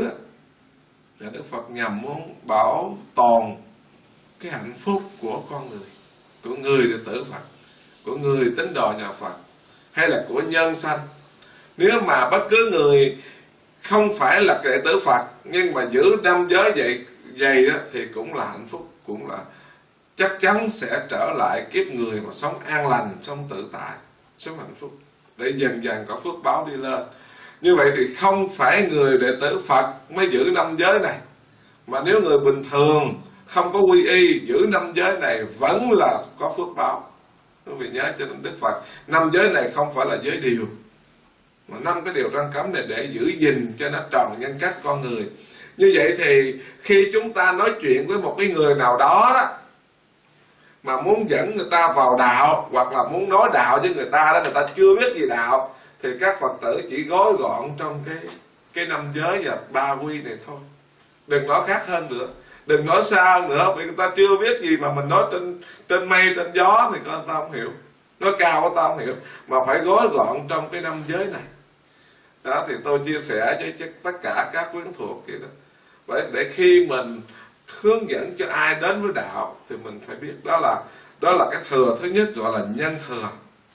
Và Đức Phật nhằm muốn bảo tồn cái hạnh phúc của con người, của người đệ tử Phật, của người tín đồ nhà Phật, hay là của nhân sanh. Nếu mà bất cứ người không phải là đệ tử Phật nhưng mà giữ năm giới vậy vậy đó, thì cũng là hạnh phúc, cũng là chắc chắn sẽ trở lại kiếp người mà sống an lành, sống tự tại, sống hạnh phúc, để dần dần có phước báo đi lên. Như vậy thì không phải người đệ tử Phật mới giữ năm giới này, mà nếu người bình thường không có quy y giữ năm giới này vẫn là có phước báo. Quý vị nhớ cho nên Đức Phật năm giới này không phải là giới điều, mà năm cái điều răn cấm này để giữ gìn cho nó tròn nhân cách con người. Như vậy thì khi chúng ta nói chuyện với một cái người nào đó đó, mà muốn dẫn người ta vào đạo, hoặc là muốn nói đạo với người ta đó, người ta chưa biết gì đạo, thì các Phật tử chỉ gói gọn trong cái cái năm giới và ba quy này thôi. Đừng nói khác hơn nữa, đừng nói xa hơn nữa, vì người ta chưa biết gì mà mình nói trên trên mây trên gió thì người ta không hiểu, nói cao người ta không hiểu, mà phải gói gọn trong cái năm giới này. Đó thì tôi chia sẻ với tất cả các quyến thuộc vậy đó. Vậy để khi mình hướng dẫn cho ai đến với đạo thì mình phải biết đó là đó là cái thừa thứ nhất, gọi là nhân thừa.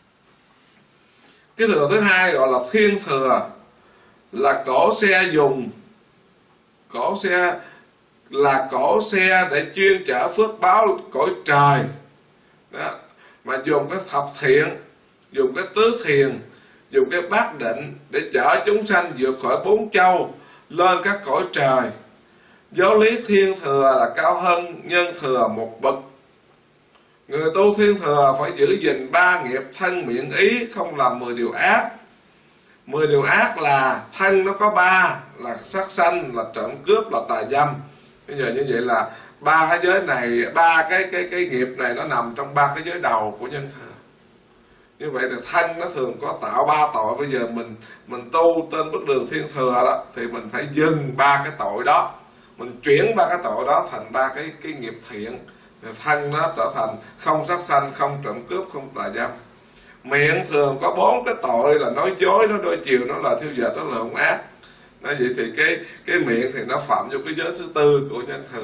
Cái thừa thứ hai gọi là thiên thừa, là cỗ xe dùng, cỗ xe là cỗ xe để chuyên chở phước báo cõi trời đó, mà dùng cái thập thiện, dùng cái tứ thiền, dùng cái bát định để chở chúng sanh vượt khỏi bốn châu lên các cõi trời. Giáo lý thiên thừa là cao hơn nhân thừa một bậc. Người tu thiên thừa phải giữ gìn ba nghiệp thân miệng ý, không làm mười điều ác. Mười điều ác là thân nó có ba, là sát sanh, là trộm cướp, là tà dâm. Bây giờ như vậy là ba cái giới này, ba cái cái cái nghiệp này nó nằm trong ba cái giới đầu của nhân thừa. Như vậy thì thân nó thường có tạo ba tội. Bây giờ mình mình tu trên bước đường thiên thừa đó thì mình phải dừng ba cái tội đó, mình chuyển ba cái tội đó thành ba cái cái nghiệp thiện. Thân nó trở thành không sát sanh, không trộm cướp, không tà dâm. Miệng thường có bốn cái tội là nói dối, nói đôi chiều, nói lời thiêu dệt, nói lời hung ác. Nói vậy thì cái cái miệng thì nó phạm vô cái giới thứ tư của nhân thừa.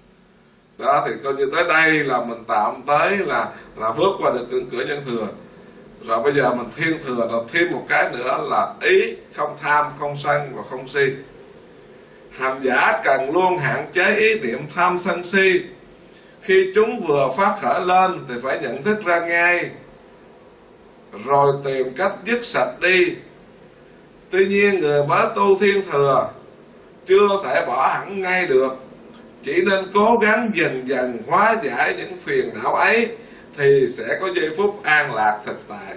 Đó thì coi như tới đây là mình tạm tới là là bước qua được cửa, cửa nhân thừa. Rồi bây giờ mình thiên thừa rồi thêm một cái nữa là ý, không tham, không sân và không si. Hành giả cần luôn hạn chế ý niệm tham sân si. Khi chúng vừa phát khởi lên thì phải nhận thức ra ngay, rồi tìm cách dứt sạch đi. Tuy nhiên người mới tu thiên thừa chưa thể bỏ hẳn ngay được, chỉ nên cố gắng dần dần hóa giải những phiền não ấy thì sẽ có giây phút an lạc thực tại.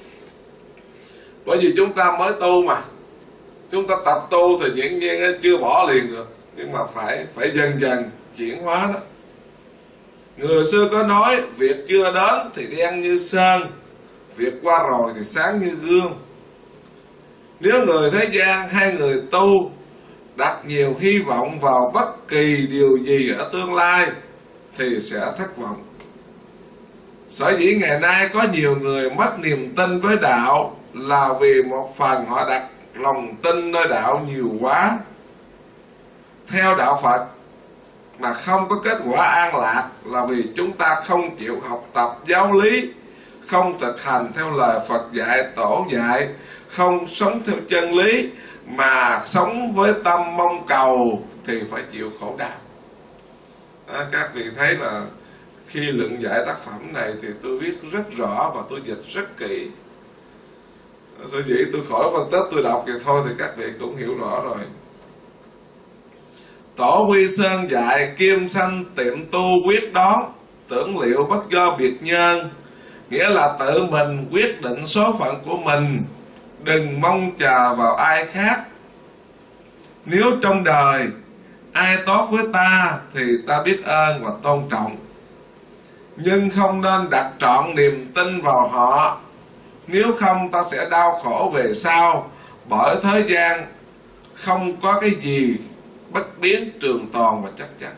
Bởi vì chúng ta mới tu mà, chúng ta tập tu thì dĩ nhiên chưa bỏ liền được, nhưng mà phải phải dần dần chuyển hóa đó. Người xưa có nói việc chưa đến thì đen như sơn, việc qua rồi thì sáng như gương. Nếu người thế gian hay người tu đặt nhiều hy vọng vào bất kỳ điều gì ở tương lai thì sẽ thất vọng. Sở dĩ ngày nay có nhiều người mất niềm tin với đạo là vì một phần họ đặt lòng tin nơi đạo nhiều quá. Theo đạo Phật mà không có kết quả an lạc là vì chúng ta không chịu học tập giáo lý, không thực hành theo lời Phật dạy, tổ dạy, không sống theo chân lý mà sống với tâm mong cầu thì phải chịu khổ đau. À, các vị thấy là khi luận giải tác phẩm này thì tôi viết rất rõ và tôi dịch rất kỹ. Sở dĩ tôi khỏi phân tích, tôi đọc vậy thôi thì các vị cũng hiểu rõ rồi. Tổ Quy Sơn dạy kim sanh tiệm tu quyết đoán, tưởng liệu bất do biệt nhân, nghĩa là tự mình quyết định số phận của mình, đừng mong chờ vào ai khác. Nếu trong đời ai tốt với ta thì ta biết ơn và tôn trọng, nhưng không nên đặt trọn niềm tin vào họ, nếu không ta sẽ đau khổ về sau. Bởi thế gian không có cái gì bất biến, trường tồn và chắc chắn.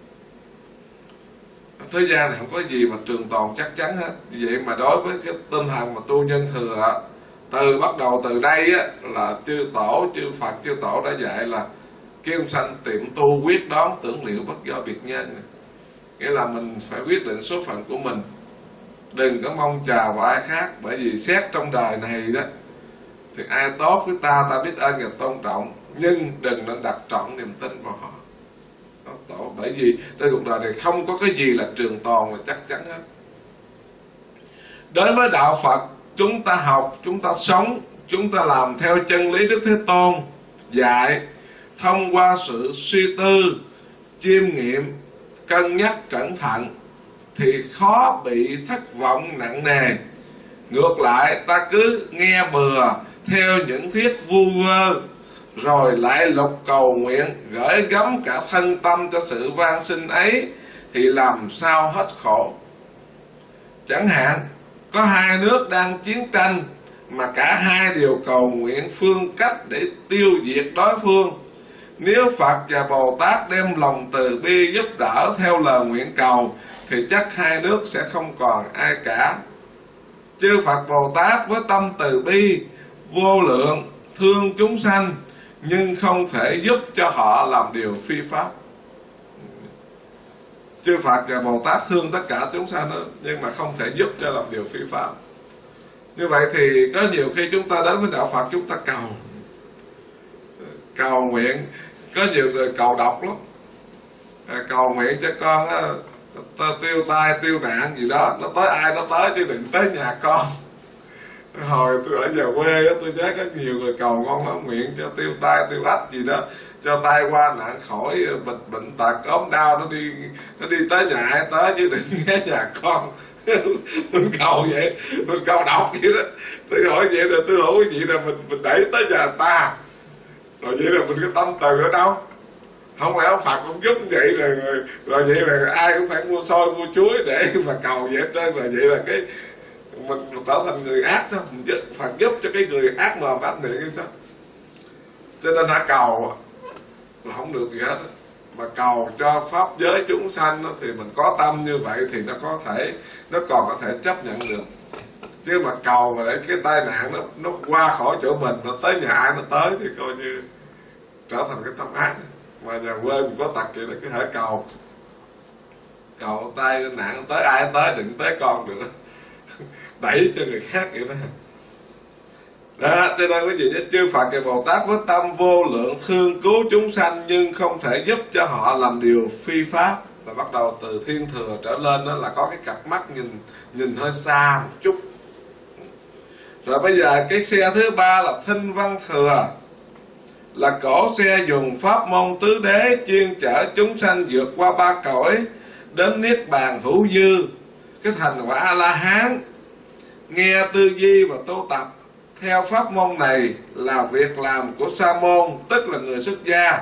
Thế gian này không có gì mà trường tồn chắc chắn hết. Vì vậy mà đối với cái tinh thần mà tu nhân thừa, từ bắt đầu từ đây á, là chư tổ, chư Phật, chư tổ đã dạy là kim sanh tiệm tu quyết đoán, tưởng liệu bất do biệt nhân. Nghĩa là mình phải quyết định số phận của mình, đừng có mong chờ vào ai khác. Bởi vì xét trong đời này đó thì ai tốt với ta, ta biết ơn và tôn trọng, nhưng đừng nên đặt trọn niềm tin vào họ. Đó, tổ, bởi vì trên cuộc đời này không có cái gì là trường tồn và chắc chắn hết. Đối với đạo Phật, chúng ta học, chúng ta sống, chúng ta làm theo chân lý Đức Thế Tôn dạy, thông qua sự suy tư, chiêm nghiệm, cân nhắc cẩn thận thì khó bị thất vọng nặng nề. Ngược lại, ta cứ nghe bừa theo những thiết vu vơ, rồi lại lục cầu nguyện, gửi gắm cả thân tâm cho sự van sinh ấy, thì làm sao hết khổ. Chẳng hạn có hai nước đang chiến tranh mà cả hai đều cầu nguyện phương cách để tiêu diệt đối phương. Nếu Phật và Bồ Tát đem lòng từ bi giúp đỡ theo lời nguyện cầu thì chắc hai nước sẽ không còn ai cả. Chư Phật Bồ Tát với tâm từ bi vô lượng thương chúng sanh, nhưng không thể giúp cho họ làm điều phi pháp. Chư Phật và Bồ Tát thương tất cả chúng sanh đó, nhưng mà không thể giúp cho làm điều phi pháp. Như vậy thì có nhiều khi chúng ta đến với đạo Phật, chúng ta cầu cầu nguyện, có nhiều người cầu độc lắm. à, cầu nguyện cho con á, tiêu tai tiêu nạn gì đó, nó tới ai nó tới chứ đừng tới nhà con. Hồi tôi ở nhà quê á, tôi nhớ có nhiều người cầu ngon lắm, nguyện cho tiêu tai tiêu ách gì đó, cho tai qua nạn khỏi bệnh bệnh tật ốm đau, nó đi nó đi tới nhà ai tới chứ đừng ghé nhà con. Mình cầu vậy, mình cầu độc vậy đó. Tôi hỏi vậy là tôi hỏi quý vị là mình mình đẩy tới nhà ta rồi, vậy là mình cái tâm từ ở đâu? Không lẽ ông Phật cũng giúp vậy rồi, rồi rồi vậy là ai cũng phải mua xôi mua chuối để mà cầu vậy hết trơn, rồi vậy là cái mình, mình trở thành người ác sao? Mình giúp, Phật giúp cho cái người ác mồm ác miệng hay sao? Cho nên đã cầu là không được gì hết. Mà cầu cho pháp giới chúng sanh đó, thì mình có tâm như vậy thì nó có thể, nó còn có thể chấp nhận được. Chứ mà cầu mà để cái tai nạn nó nó qua khỏi chỗ mình, nó tới nhà ai nó tới thì coi như trở thành cái tâm ác. Mà nhà quê mình có tật vậy là cái thể cầu cầu tai nạn tới ai tới, đừng tới con nữa. Đẩy cho người khác vậy đó. Đó, cho nên quý vị nhớ, chư Phật và Bồ Tát với tâm vô lượng thương cứu chúng sanh, nhưng không thể giúp cho họ làm điều phi pháp. Là bắt đầu từ thiên thừa trở lên, đó là có cái cặp mắt nhìn nhìn hơi xa một chút. Rồi bây giờ cái xe thứ ba là thinh văn thừa, là cổ xe dùng pháp môn tứ đế, chuyên chở chúng sanh vượt qua ba cõi đến niết bàn hữu dư, cái thành quả A La Hán. Nghe tư duy và tu tập theo pháp môn này là việc làm của sa môn, tức là người xuất gia.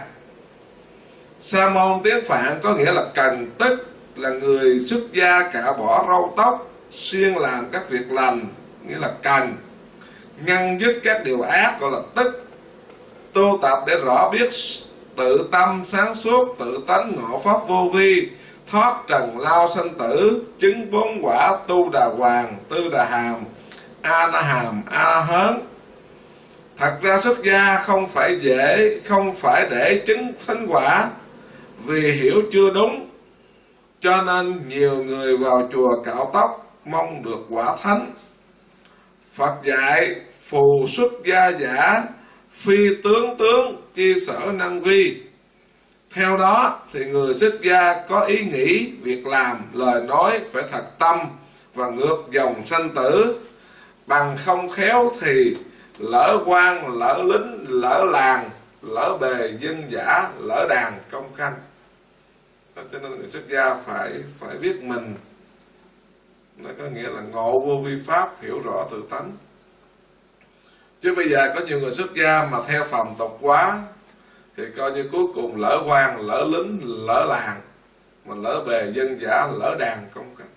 Sa môn tiếng Phạn có nghĩa là cần, tức là người xuất gia cạo bỏ râu tóc, siêng làm các việc lành, nghĩa là cần, ngăn dứt các điều ác gọi là tức. Tu tập để rõ biết tự tâm sáng suốt, tự tánh ngộ pháp vô vi, thoát trần lao sanh tử, chứng bốn quả tu đà hoàng, tư đà hàm, a na hàm, a na hớn. Thật ra xuất gia không phải dễ, không phải để chứng thánh quả, vì hiểu chưa đúng, cho nên nhiều người vào chùa cạo tóc mong được quả thánh. Phật dạy phù xuất gia giả, phi tướng tướng chi sở năng vi. Theo đó thì người xuất gia có ý nghĩ, việc làm, lời nói phải thật tâm và ngược dòng sanh tử. Bằng không khéo thì lỡ quan, lỡ lính, lỡ làng, lỡ bề dân giả, lỡ đàn công khanh. Cho nên người xuất gia phải phải biết mình, nó có nghĩa là ngộ vô vi pháp, hiểu rõ tự tánh. Chứ bây giờ có nhiều người xuất gia mà theo phàm tục quá thì coi như cuối cùng lỡ quan, lỡ lính, lỡ làng, mà lỡ bề dân giả, lỡ đàn công khanh.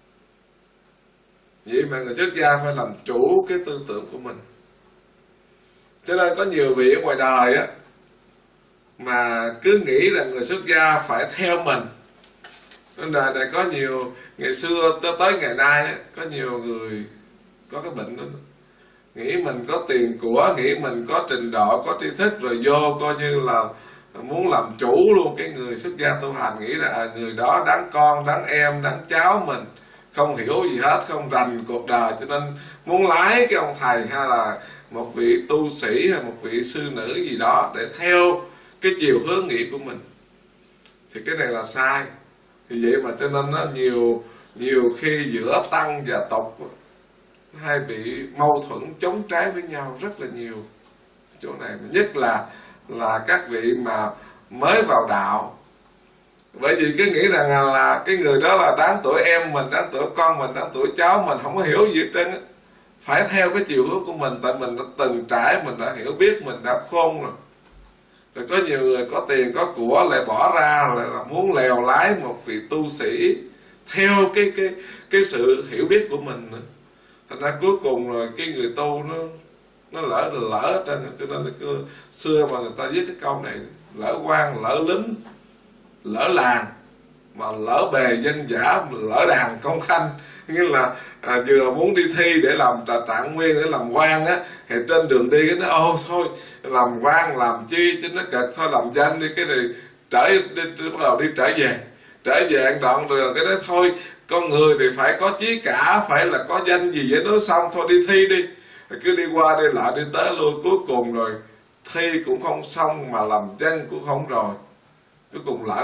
Vậy mà người xuất gia phải làm chủ cái tư tưởng của mình. Cho nên có nhiều vị ở ngoài đời á mà cứ nghĩ là người xuất gia phải theo mình. Nên đời này có nhiều, ngày xưa tới, tới ngày nay á, có nhiều người có cái bệnh đó, nghĩ mình có tiền của, nghĩ mình có trình độ, có tri thức, rồi vô coi như là muốn làm chủ luôn cái người xuất gia tu hành, nghĩ là người đó đáng con, đáng em, đáng cháu mình, không hiểu gì hết, không rành cuộc đời, cho nên muốn lái cái ông thầy hay là một vị tu sĩ hay một vị sư nữ gì đó để theo cái chiều hướng nghĩ của mình. Thì cái này là sai. Thì vậy mà cho nên nó nhiều nhiều khi giữa tăng và tục hay bị mâu thuẫn chống trái với nhau rất là nhiều chỗ này, nhất là là các vị mà mới vào đạo. Bởi vì cứ nghĩ rằng là, là cái người đó là đáng tuổi em mình, đáng tuổi con mình, đáng tuổi cháu mình, không có hiểu gì hết trơn á, phải theo cái chiều hướng của mình, tại mình đã từng trải, mình đã hiểu biết, mình đã khôn rồi. Rồi có nhiều người có tiền có của lại bỏ ra lại là muốn lèo lái một vị tu sĩ theo cái cái cái sự hiểu biết của mình nữa. Thành ra cuối cùng rồi cái người tu nó nó lỡ lỡ hết trơn. Cho nên là cứ xưa mà người ta viết cái câu này, lỡ quan, lỡ lính, lỡ làng, mà lỡ bề dân giả, lỡ đàn công khanh. Nghĩa là à, vừa muốn đi thi để làm trà trạng nguyên, để làm quan á, thì trên đường đi cái nó ô thôi làm quan làm chi chứ nó kẹt, thôi làm danh đi, cái này trở đi, bắt đầu đi trở về trở về ăn đoạn rồi cái đó thôi. Con người thì phải có chí cả, phải là có danh gì vậy, nó xong thôi đi thi đi, cứ đi qua đi lại đi tới lui, cuối cùng rồi thi cũng không xong mà làm danh cũng không rồi, cuối cùng lỡ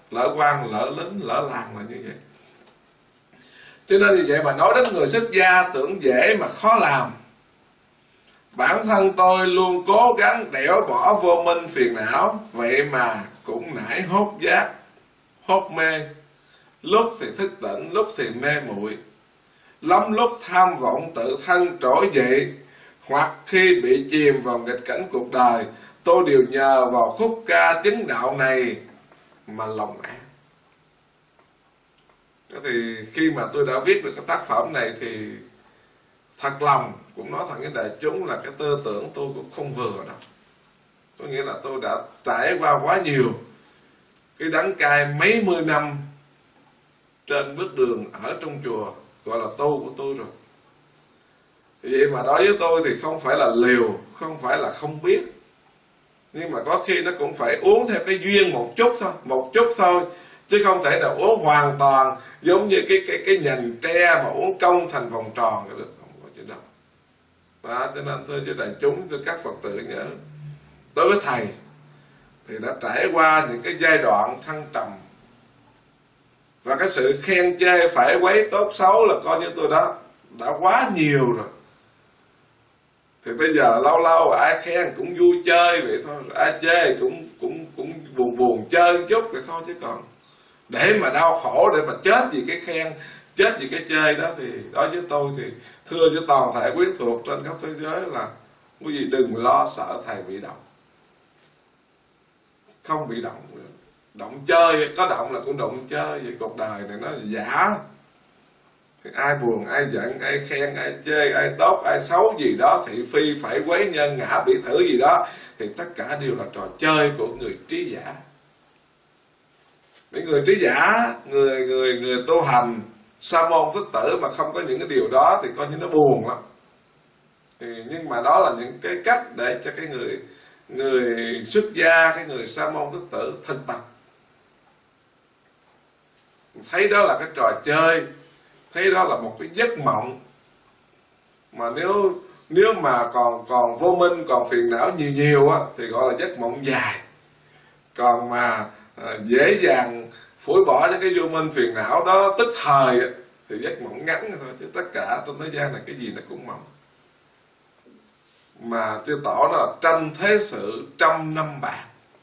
lỡ quan, lỡ lính, lỡ làng là như vậy. Cho nên như vậy mà nói đến người xuất gia tưởng dễ mà khó làm. Bản thân tôi luôn cố gắng đẽo bỏ vô minh phiền não, vậy mà cũng nảy hốt giác, hốt mê. Lúc thì thức tỉnh, lúc thì mê muội. Lắm lúc tham vọng tự thân trỗi dậy, hoặc khi bị chìm vào nghịch cảnh cuộc đời, tôi đều nhờ vào khúc ca chứng đạo này mà lòng an. Thì khi mà tôi đã viết được cái tác phẩm này thì thật lòng cũng nói thẳng với đại chúng là cái tư tưởng tôi cũng không vừa đâu. Có nghĩa là tôi đã trải qua quá nhiều cái đắng cay mấy mươi năm trên bước đường ở trong chùa gọi là tu của tôi rồi. Vậy mà đối với tôi thì không phải là liều, không phải là không biết, nhưng mà có khi nó cũng phải uống theo cái duyên một chút thôi, một chút thôi, chứ không thể nào uống hoàn toàn giống như cái cái cái nhành tre mà uống cong thành vòng tròn được, không có chuyện đó. Đó, cho nên tôi với đại chúng, tôi các Phật tử nhớ, đối với thầy thì đã trải qua những cái giai đoạn thăng trầm, và cái sự khen chê phải quấy tốt xấu là coi như tôi đã đã quá nhiều rồi. Thì bây giờ lâu lâu ai khen cũng vui chơi vậy thôi, ai chê cũng cũng cũng buồn buồn chơi chút vậy thôi, chứ còn để mà đau khổ, để mà chết vì cái khen, chết vì cái chê đó, thì đối với tôi thì thưa với toàn thể quý thuộc trên khắp thế giới là quý vị đừng lo sợ thầy bị động. Không bị động, động chơi, có động là cũng động chơi. Vì cuộc đời này nó giả, thì ai buồn, ai giận, ai khen, ai chê, ai tốt, ai xấu gì đó, thị phi, phải quấy, nhân ngã, bị thử gì đó, thì tất cả đều là trò chơi của người trí giả. Mấy người trí giả, người người người tu hành sa môn thích tử mà không có những cái điều đó thì coi như nó buồn lắm. Thì, nhưng mà đó là những cái cách để cho cái người người xuất gia, cái người sa môn thích tử thực tập. Thấy đó là cái trò chơi, thấy đó là một cái giấc mộng, mà nếu nếu mà còn còn vô minh, còn phiền não nhiều nhiều á, thì gọi là giấc mộng dài. Còn mà à, dễ dàng phủi bỏ những cái vô minh phiền não đó tức thời á, thì giấc mộng ngắn thôi. Chứ tất cả trong thế gian này cái gì nó cũng mộng. Mà Chư Tổ nó là tranh thế sự trăm năm bạc.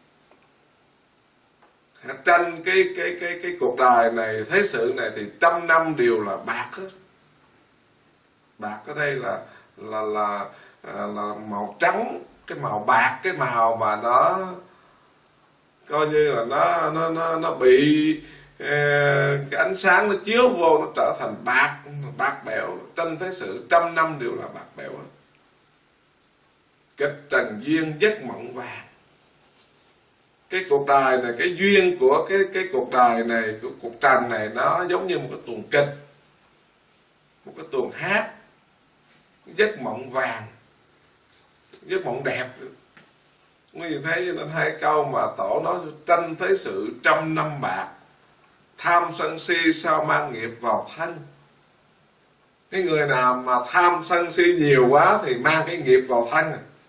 Tranh cái cái cái cái cuộc đời này, thế sự này thì trăm năm đều là bạc hết. Bạc ở đây là là là là màu trắng, cái màu bạc, cái màu mà nó coi như là nó nó nó nó bị eh, cái ánh sáng nó chiếu vô, nó trở thành bạc, bạc bẽo. Tranh thế sự trăm năm đều là bạc bẽo hết. Kịch trần duyên giấc mộng vàng. Cái cuộc đời này, cái duyên của cái cái cuộc đời này, của cuộc trần này, nó giống như một cái tuồng kịch, một cái tuồng hát, giấc mộng vàng, giấc mộng đẹp. Quý vị thấy cho nên hai câu mà Tổ nói tranh thế sự trăm năm bạc, tham sân si sao mang nghiệp vào thân. Cái người nào mà tham sân si nhiều quá thì mang cái nghiệp vào thân.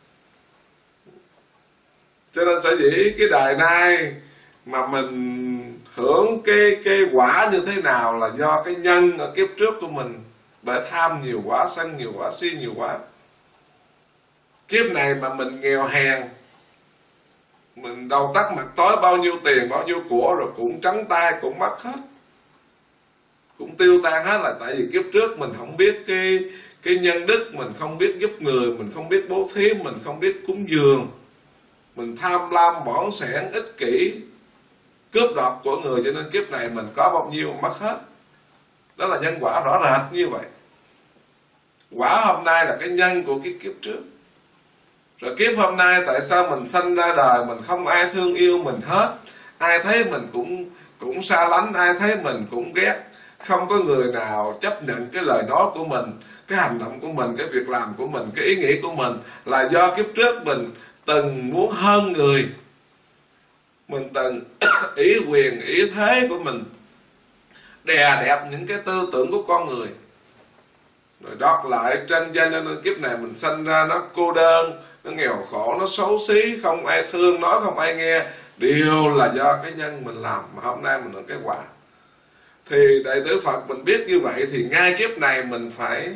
Cho nên sở dĩ cái đời nay mà mình hưởng cái cái quả như thế nào là do cái nhân ở kiếp trước của mình, bởi tham nhiều quá, sân nhiều quá, si nhiều quá. Kiếp này mà mình nghèo hèn, mình đầu tắt mặt tối, bao nhiêu tiền, bao nhiêu của rồi cũng trắng tay, cũng mất hết, cũng tiêu tan hết, là tại vì kiếp trước mình không biết cái cái nhân đức, mình không biết giúp người, mình không biết bố thí, mình không biết cúng dường, mình tham lam bỏn sẻn, ích kỷ, cướp đoạt của người, cho nên kiếp này mình có bao nhiêu mất hết. Đó là nhân quả rõ rệt như vậy. Quả hôm nay là cái nhân của cái kiếp trước. Rồi kiếp hôm nay tại sao mình sanh ra đời mình không ai thương yêu mình hết, ai thấy mình cũng cũng xa lánh, ai thấy mình cũng ghét, không có người nào chấp nhận cái lời nói của mình, cái hành động của mình, cái việc làm của mình, cái ý nghĩ của mình, là do kiếp trước mình từng muốn hơn người, mình từng ý quyền, ý thế của mình đè đẹp những cái tư tưởng của con người, rồi đọt lại tranh danh. Cho nên kiếp này mình sanh ra nó cô đơn, nó nghèo khổ, nó xấu xí, không ai thương, nói không ai nghe, đều là do cái nhân mình làm mà hôm nay mình được cái quả. Thì đệ tử Phật mình biết như vậy thì ngay kiếp này mình phải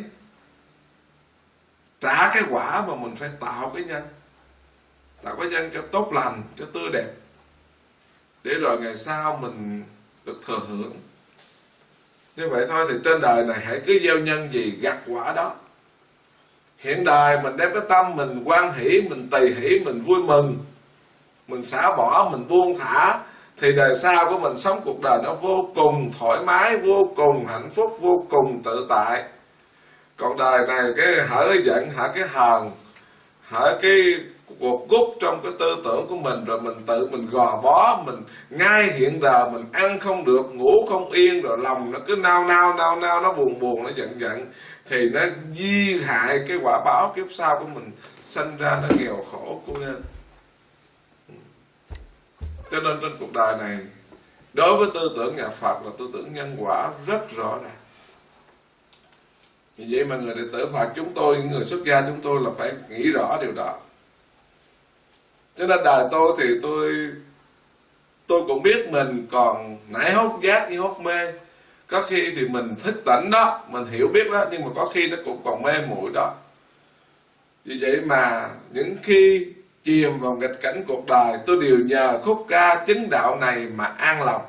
trả cái quả mà mình phải tạo cái nhân, tạo cái nhân cho tốt lành, cho tươi đẹp, để rồi ngày sau mình được thừa hưởng. Như vậy thôi, thì trên đời này hãy cứ gieo nhân gì gặt quả đó. Hiện đời mình đem cái tâm mình hoan hỷ, mình tùy hỷ, mình vui mừng, mình xả bỏ, mình buông thả, thì đời sau của mình sống cuộc đời nó vô cùng thoải mái, vô cùng hạnh phúc, vô cùng tự tại. Còn đời này cái hở cái giận, hở cái hờn, hở cái cuộc gút trong cái tư tưởng của mình, rồi mình tự mình gò bó, mình ngay hiện đời mình ăn không được, ngủ không yên, rồi lòng nó cứ nao nao nao nao, nó buồn buồn, nó giận giận, thì nó di hại cái quả báo kiếp sau của mình, sinh ra nó nghèo khổ của nhân. Cho nên trên cuộc đời này, đối với tư tưởng nhà Phật là tư tưởng nhân quả rất rõ ràng. Vì vậy mà người đệ tử Phật chúng tôi, người xuất gia chúng tôi là phải nghĩ rõ điều đó. Cho nên đời tôi thì tôi tôi cũng biết mình còn nãy hốt giác như hốt mê. Có khi thì mình thức tỉnh đó, mình hiểu biết đó, nhưng mà có khi nó cũng còn mê muội đó. Vì vậy mà những khi chìm vào nghịch cảnh cuộc đời, tôi đều nhờ khúc ca chứng đạo này mà an lòng.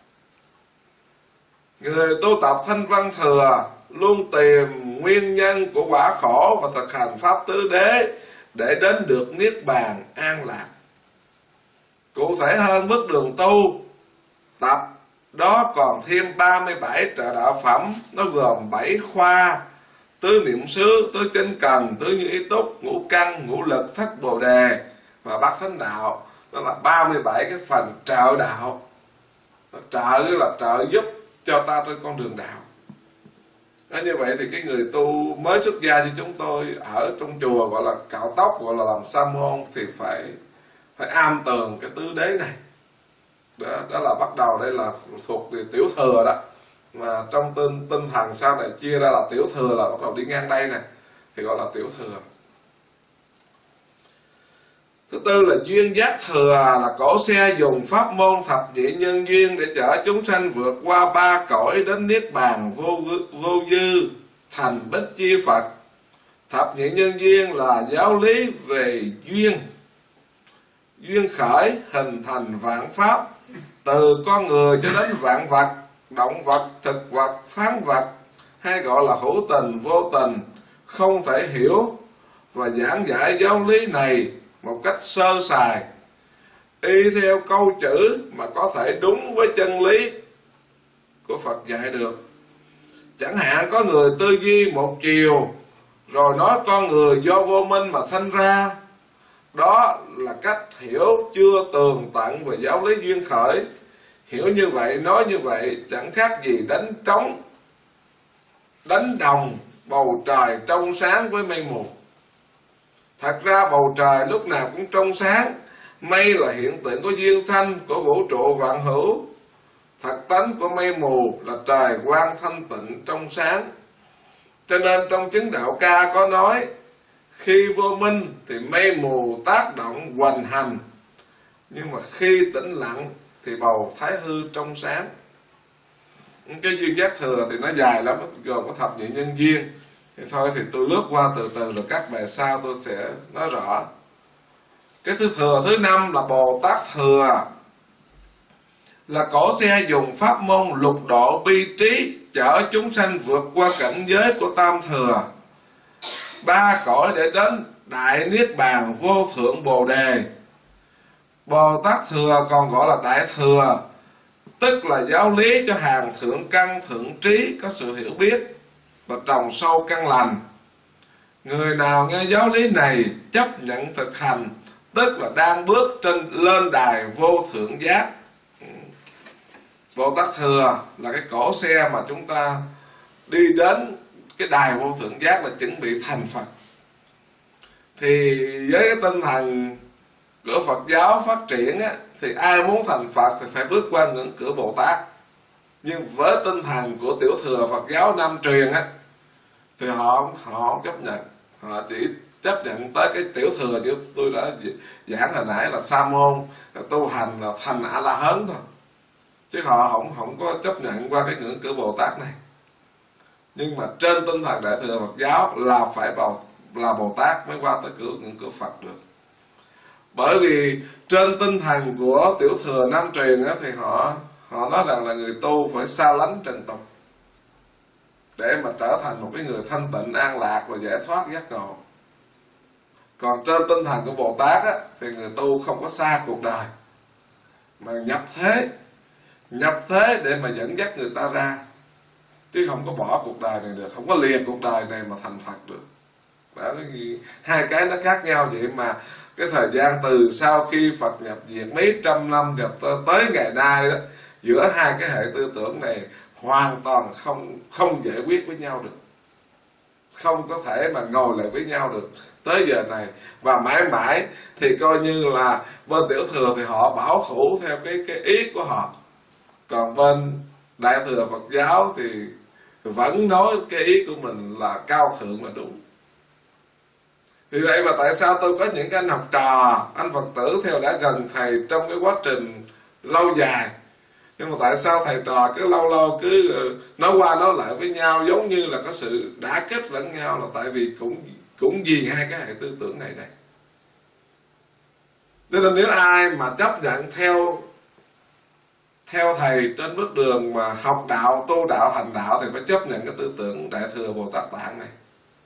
Người tu tập Thanh Văn Thừa luôn tìm nguyên nhân của quả khổ và thực hành pháp tứ đế để đến được niết bàn an lạc. Cụ thể hơn, bước đường tu tập đó còn thêm ba mươi bảy trợ đạo phẩm. Nó gồm bảy khoa: tứ niệm xứ, tứ tinh cần, tứ như ý túc, ngũ căn, ngũ lực, thất bồ đề và bát thánh đạo. Đó là ba mươi bảy cái phần trợ đạo. Trợ là trợ giúp cho ta trên con đường đạo. Đó, như vậy thì cái người tu mới xuất gia như chúng tôi ở trong chùa gọi là cạo tóc, gọi là làm sa môn, thì phải phải am tường cái tứ đế này. Đó, đó là bắt đầu đây là thuộc tiểu thừa đó. Mà trong tinh, tinh thần sau này chia ra là tiểu thừa, là bắt đầu đi ngang đây nè, thì gọi là tiểu thừa. Thứ tư là duyên giác thừa, là cổ xe dùng pháp môn thập nhị nhân duyên để chở chúng sanh vượt qua ba cõi đến niết bàn vô, vô dư thành bích chi Phật. Thập nhị nhân duyên là giáo lý về duyên. Duyên khởi hình thành vạn pháp, từ con người cho đến vạn vật, động vật, thực vật, phán vật, hay gọi là hữu tình, vô tình, không thể hiểu và giảng giải giáo lý này một cách sơ sài, y theo câu chữ mà có thể đúng với chân lý của Phật dạy được. Chẳng hạn có người tư duy một chiều, rồi nói con người do vô minh mà sanh ra. Đó là cách hiểu chưa tường tận về giáo lý duyên khởi. Hiểu như vậy, nói như vậy chẳng khác gì đánh trống, đánh đồng bầu trời trong sáng với mây mù. Thật ra bầu trời lúc nào cũng trong sáng. Mây là hiện tượng của duyên sanh, của vũ trụ vạn hữu. Thật tánh của mây mù là trời quang thanh tịnh trong sáng. Cho nên trong chứng đạo ca có nói, khi vô minh thì mây mù tác động hoành hành, nhưng mà khi tĩnh lặng thì bầu thái hư trong sáng. Cái duyên giác thừa thì nó dài lắm, gồm có thập nhị nhân duyên. Thì thôi thì tôi lướt qua từ từ, rồi các bài sau tôi sẽ nói rõ. Cái thứ thừa thứ năm là Bồ Tát thừa, là cổ xe dùng pháp môn lục độ bi trí chở chúng sanh vượt qua cảnh giới của tam thừa, ba cõi để đến đại niết bàn vô thượng bồ đề. Bồ Tát thừa còn gọi là đại thừa, tức là giáo lý cho hàng thượng căn thượng trí có sự hiểu biết và trồng sâu căn lành. Người nào nghe giáo lý này chấp nhận thực hành, tức là đang bước trên lên đài vô thượng giác. Bồ Tát thừa là cái cỗ xe mà chúng ta đi đến cái đài vô thượng giác, là chuẩn bị thành Phật. Thì với cái tinh thần của Phật giáo phát triển á, thì ai muốn thành Phật thì phải bước qua ngưỡng cửa Bồ Tát. Nhưng với tinh thần của tiểu thừa Phật giáo Nam truyền á, thì họ họ không chấp nhận. Họ chỉ chấp nhận tới cái tiểu thừa như tôi đã giảng hồi nãy là sa môn, tu hành là thành A La Hán thôi, chứ họ không không có chấp nhận qua cái ngưỡng cửa Bồ Tát này. Nhưng mà trên tinh thần Đại thừa Phật giáo là phải vào là Bồ Tát mới qua tới cửa ngưỡng cửa Phật được. Bởi vì trên tinh thần của tiểu thừa Nam truyền á, thì họ họ nói rằng là người tu phải xa lánh trần tục để mà trở thành một cái người thanh tịnh an lạc và giải thoát giác ngộ. Còn trên tinh thần của Bồ Tát á, thì người tu không có xa cuộc đời mà nhập thế, nhập thế để mà dẫn dắt người ta ra, chứ không có bỏ cuộc đời này được, không có lìa cuộc đời này mà thành Phật được. Đó, hai cái nó khác nhau vậy mà cái thời gian từ sau khi Phật nhập diệt mấy trăm năm cho tới ngày nay đó, giữa hai cái hệ tư tưởng này hoàn toàn không không giải quyết với nhau được, không có thể mà ngồi lại với nhau được tới giờ này, và mãi mãi thì coi như là bên tiểu thừa thì họ bảo thủ theo cái cái ý của họ, còn bên Đại thừa Phật giáo thì vẫn nói cái ý của mình là cao thượng là đúng. Vì vậy mà tại sao tôi có những cái anh học trò, anh Phật tử theo đã gần thầy trong cái quá trình lâu dài, nhưng mà tại sao thầy trò cứ lâu lâu cứ nói qua nói lại với nhau giống như là có sự đả kích lẫn nhau, là tại vì cũng cũng vì hai cái hệ tư tưởng này này. Cho nên nếu ai mà chấp nhận theo theo thầy trên bước đường mà học đạo, tu đạo, hành đạo thì phải chấp nhận cái tư tưởng Đại thừa Bồ Tát Tạng này.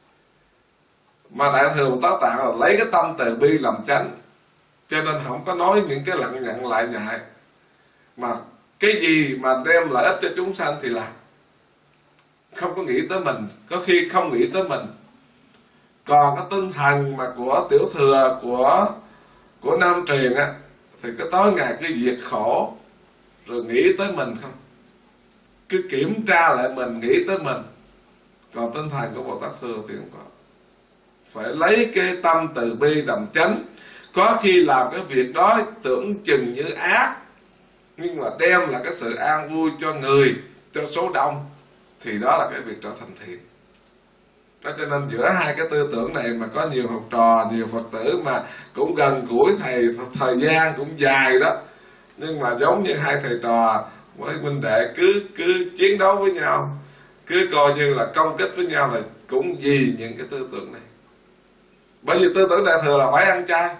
Mà Đại thừa Bồ Tát Tạng là lấy cái tâm từ bi làm chánh, cho nên không có nói những cái lặng nhận lại nhại, mà cái gì mà đem lợi ích cho chúng sanh thì làm, không có nghĩ tới mình, có khi không nghĩ tới mình. Còn cái tinh thần mà của tiểu thừa, của của Nam truyền á, thì cái tối ngày cái diệt khổ rồi nghĩ tới mình không, cứ kiểm tra lại mình, nghĩ tới mình. Còn tinh thần của Bồ Tát thừa thì không có, phải lấy cái tâm từ bi làm chánh. Có khi làm cái việc đó tưởng chừng như ác, nhưng mà đem lại cái sự an vui cho người, cho số đông, thì đó là cái việc trở thành thiện. Đó, cho nên giữa hai cái tư tưởng này mà có nhiều học trò, nhiều Phật tử mà cũng gần gũi thầy, thời gian cũng dài đó, nhưng mà giống như hai thầy trò với huynh đệ cứ cứ chiến đấu với nhau, cứ coi như là công kích với nhau, là cũng vì những cái tư tưởng này. Bởi vì tư tưởng Đại thừa là phải ăn chay,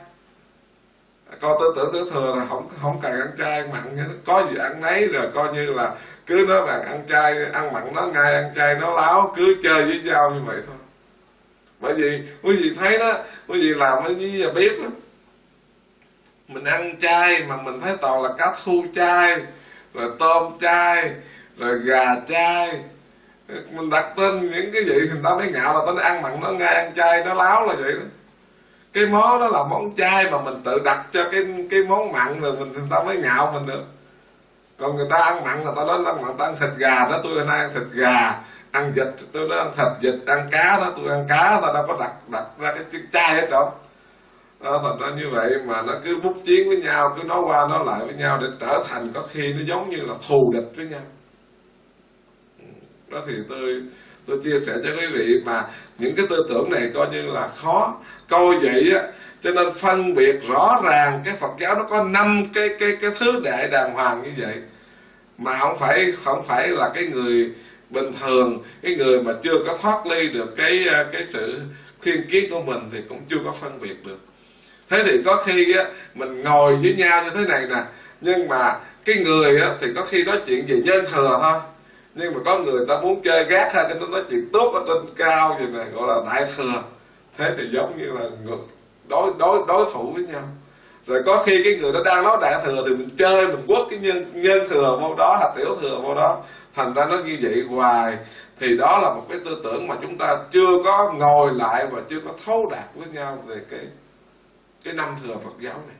còn tư tưởng tiểu thừa là không không cần ăn chay ăn mặn, có gì ăn nấy, rồi coi như là cứ nói rằng ăn chay ăn mặn nó ngay, ăn chay nó láo, cứ chơi với nhau như vậy thôi. Bởi vì quý vị thấy đó, quý vị làm với nhà bếp đó, mình ăn chay mà mình thấy toàn là cá thu chay, rồi tôm chay, rồi gà chay, mình đặt tên những cái vị thì người ta mới ngạo là tên ăn mặn nó ngay, ăn chay nó láo là vậy đó. Cái món đó là món chay mà mình tự đặt cho cái cái món mặn, rồi mình người ta mới ngạo mình được. Còn người ta ăn mặn là ta nói ăn mặn, ta ăn thịt gà đó, tôi hôm nay ăn thịt gà, ăn vịt tôi nói ăn thịt vịt, ăn cá đó tôi ăn cá, ta đâu có đặt đặt ra cái chữ chay hết trơn. Đó, thành ra như vậy mà nó cứ bút chiến với nhau, cứ nói qua nói lại với nhau để trở thành có khi nó giống như là thù địch với nhau. Đó thì tôi tôi chia sẻ cho quý vị, mà những cái tư tưởng này coi như là khó coi vậy á, cho nên phân biệt rõ ràng cái Phật giáo nó có năm cái cái cái thứ đệ đàng hoàng như vậy, mà không phải không phải là cái người bình thường, cái người mà chưa có thoát ly được cái cái sự thiên kiến của mình thì cũng chưa có phân biệt được. Thế thì có khi á mình ngồi với nhau như thế này nè, nhưng mà cái người á thì có khi nói chuyện về nhân thừa thôi, nhưng mà có người ta muốn chơi gác ha, cái nó nói chuyện tốt ở trên cao vậy này, gọi là đại thừa. Thế thì giống như là đối đối đối thủ với nhau. Rồi có khi cái người đó đang nói đại thừa thì mình chơi, mình quất cái nhân nhân thừa vô đó, hoặc tiểu thừa vô đó, thành ra nó như vậy hoài. Thì đó là một cái tư tưởng mà chúng ta chưa có ngồi lại và chưa có thấu đạt với nhau về cái cái năm thừa Phật giáo này.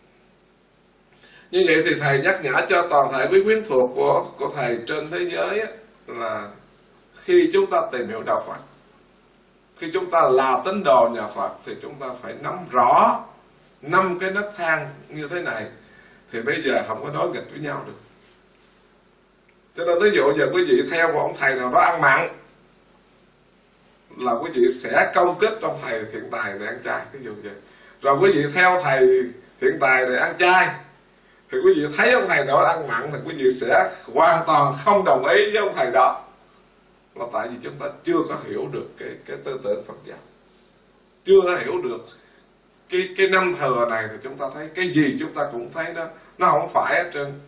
Như vậy thì thầy nhắc nhở cho toàn thể quý quyến thuộc của của thầy trên thế giới á, là khi chúng ta tìm hiểu đạo Phật, khi chúng ta là tín đồ nhà Phật, thì chúng ta phải nắm rõ năm cái nấc thang như thế này, thì bây giờ không có đối nghịch với nhau được. Cho nên ví dụ giờ quý vị theo một ông thầy nào đó ăn mặn là quý vị sẽ công kích ông thầy Thiện Tài này ăn chay, ví dụ vậy. Rồi quý vị theo thầy Thiện Tài này ăn chay, thì quý vị thấy ông thầy đó ăn mặn thì quý vị sẽ hoàn toàn không đồng ý với ông thầy đó, là tại vì chúng ta chưa có hiểu được cái cái tư tưởng Phật giáo, chưa có hiểu được cái cái năm thừa này. Thì chúng ta thấy cái gì chúng ta cũng thấy đó nó không phải hết trơn.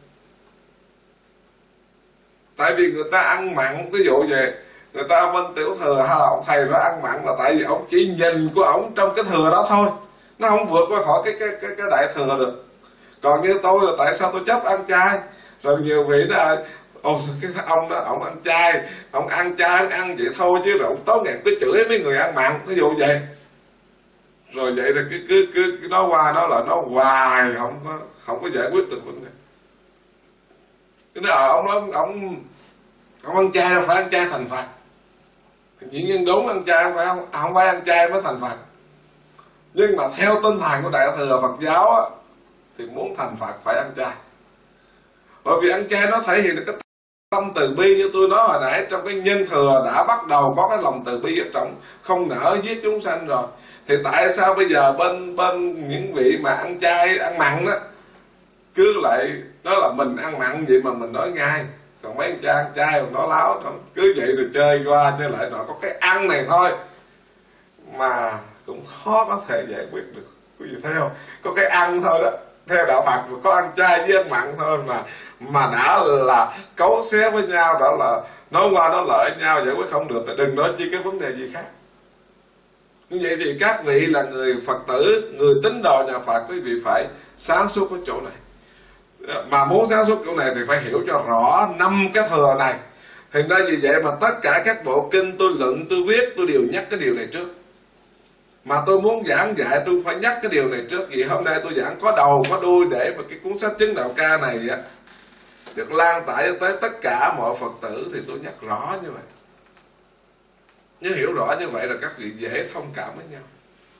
Tại vì người ta ăn mặn, ví dụ về người ta bên tiểu thừa hay là ông thầy nó ăn mặn là tại vì ông chỉ nhìn của ông trong cái thừa đó thôi, nó không vượt qua khỏi cái cái cái, cái đại thừa được. Còn như tôi là tại sao tôi chấp ăn chay? Rồi nhiều vị đó, ồ cái ông đó ông ăn chay, ông ăn chay ông ăn vậy thôi chứ rồi ông tối ngày cứ chửi mấy người ăn mặn, ví dụ vậy. Rồi vậy là cứ cứ cứ, cứ nói qua nó là nó hoài không có không có giải quyết được vấn đề. Cái đó ông nói ông ông ăn chay đâu phải ăn chay thành Phật. Chỉ nhân đúng ăn chay không phải không, không phải ăn chay mới thành Phật. Nhưng mà theo tinh thần của đại thừa Phật giáo á, thì muốn thành Phật phải ăn chay. Bởi vì ăn chay nó thể hiện được cái tâm từ bi, như tôi nói hồi nãy, trong cái nhân thừa đã bắt đầu có cái lòng từ bi ở trong, không nỡ giết chúng sanh rồi. Thì tại sao bây giờ bên bên những vị mà ăn chay ăn mặn đó cứ lại nói là mình ăn mặn vậy mà mình nói ngay, còn mấy anh cha ăn chay còn nói láo đó. Cứ vậy rồi chơi qua chơi lại, nó có cái ăn này thôi mà cũng khó có thể giải quyết được. Quý vị thấy không, có cái ăn thôi đó, theo đạo Phật mà có ăn chay với ăn mặn thôi mà mà đã là cấu xé với nhau, đã là nói qua nói lại nhau, giải quyết không được thì đừng nói chi cái vấn đề gì khác. Như vậy thì các vị là người Phật tử, người tín đồ nhà Phật, quý vị phải sáng suốt ở chỗ này. Mà muốn sáng suốt chỗ này thì phải hiểu cho rõ năm cái thừa này. Thì ra vì vậy mà tất cả các bộ kinh tôi luận, tôi viết, tôi đều nhắc cái điều này trước. Mà tôi muốn giảng dạy tôi phải nhắc cái điều này trước. Vì hôm nay tôi giảng có đầu có đuôi để mà cái cuốn sách Chứng Đạo Ca này á được lan tải tới tất cả mọi Phật tử, thì tôi nhắc rõ như vậy. Nếu hiểu rõ như vậy là các vị dễ thông cảm với nhau.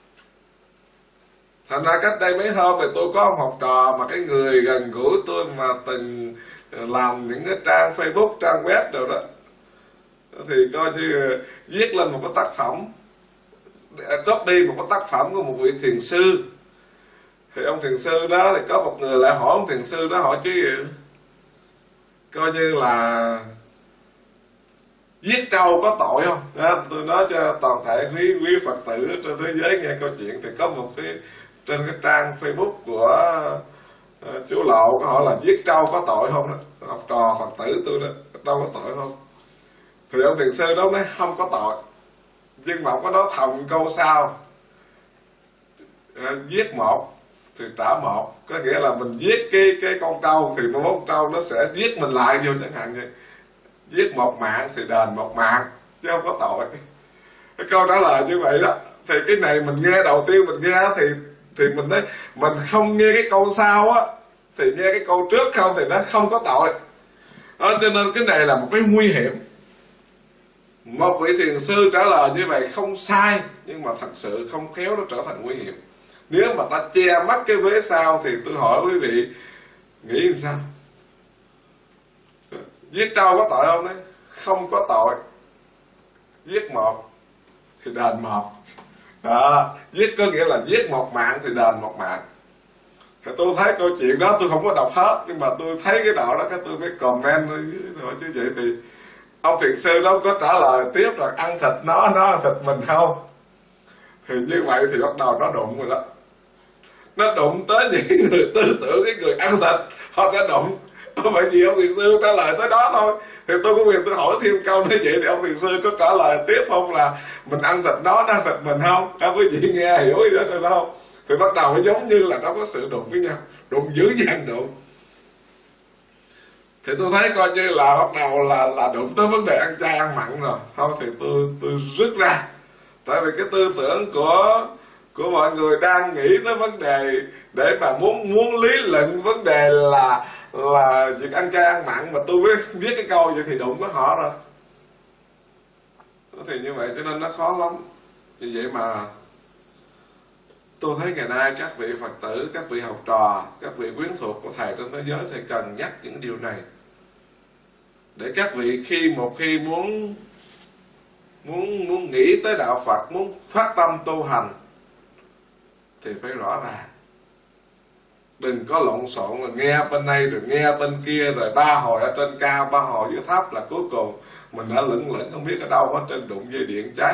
Thành ra cách đây mấy hôm thì tôi có một học trò mà cái người gần gũi tôi mà từng làm những cái trang Facebook, trang web đâu đó, thì coi như viết lên một cái tác phẩm, copy một cái tác phẩm của một vị thiền sư. Thì ông thiền sư đó thì có một người lại hỏi ông thiền sư đó, hỏi chứ coi như là giết trâu có tội không? Đó, tôi nói cho toàn thể quý quý Phật tử trên thế giới nghe câu chuyện. Thì có một cái trên cái trang Facebook của uh, chú Lộ có hỏi là giết trâu có tội không đó. Học trò Phật tử tôi đó, trâu có tội không? Thì ông thiền sư đó nói không có tội. Nhưng mà ông có nói thầm câu sau, uh, giết một thì trả một, có nghĩa là mình giết cái cái con trâu thì con con trâu nó sẽ giết mình lại vô, chẳng hạn vậy. Giết một mạng thì đền một mạng, chứ không có tội. Cái câu trả lời như vậy đó. Thì cái này mình nghe đầu tiên mình nghe thì thì mình nói mình không nghe cái câu sau á, thì nghe cái câu trước không thì nó không có tội đó. Cho nên cái này là một cái nguy hiểm. Một vị thiền sư trả lời như vậy không sai, nhưng mà thật sự không khéo nó trở thành nguy hiểm. Nếu mà ta che mắt cái vế sau thì tôi hỏi quý vị nghĩ làm sao? Giết trâu có tội không đấy? Không có tội. Giết một thì đền một đó. Giết có nghĩa là giết một mạng thì đền một mạng. Thì tôi thấy câu chuyện đó tôi không có đọc hết, nhưng mà tôi thấy cái đoạn đó cái tôi mới comment thôi, thôi chứ vậy thì ông thiền sư đó có trả lời tiếp rồi ăn thịt nó, nó ăn thịt mình không? Thì như vậy thì bắt đầu nó đụng rồi đó. Nó đụng tới những người tư tưởng, cái người ăn thịt họ sẽ đụng. Bởi vì ông thiền sư trả lời tới đó thôi. Thì tôi có quyền tôi hỏi thêm câu nói vậy, thì ông thiền sư có trả lời tiếp không là mình ăn thịt nó, nó ăn thịt mình không? Các quý vị nghe hiểu gì đó rồi đâu? Thì bắt đầu nó giống như là nó có sự đụng với nhau, đụng dữ dằn đụng. Thì tôi thấy coi như là bắt đầu là là đụng tới vấn đề ăn chay ăn mặn rồi. Thôi thì tôi tôi rứt ra. Tại vì cái tư tưởng của của mọi người đang nghĩ tới vấn đề để mà muốn muốn lý luận vấn đề là là việc ăn chay ăn mặn, mà tôi mới viết cái câu vậy thì đụng với họ rồi. Thì như vậy cho nên nó khó lắm. Vì vậy mà tôi thấy ngày nay các vị Phật tử, các vị học trò, các vị quyến thuộc của thầy trên thế giới thì cần nhắc những điều này, để các vị khi một khi muốn muốn muốn nghĩ tới đạo Phật, muốn phát tâm tu hành thì phải rõ ràng. Đừng có lộn xộn là nghe bên đây rồi nghe bên kia, rồi ba hồi ở trên cao, ba hồi dưới thấp, là cuối cùng mình đã lững lững không biết ở đâu ở trên đụng dây điện cháy.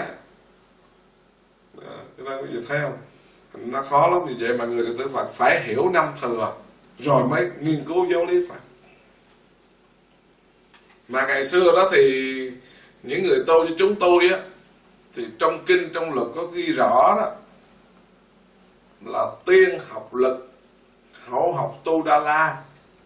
Cho nên quý vị thấy không, nó khó lắm. Như vậy mà người đệ tử Phật phải hiểu năm thừa rồi mới nghiên cứu giáo lý Phật. Mà ngày xưa đó thì những người tu như chúng tôi á, thì trong kinh trong luật có ghi rõ đó là tiên học lực, hậu học tu Đa La.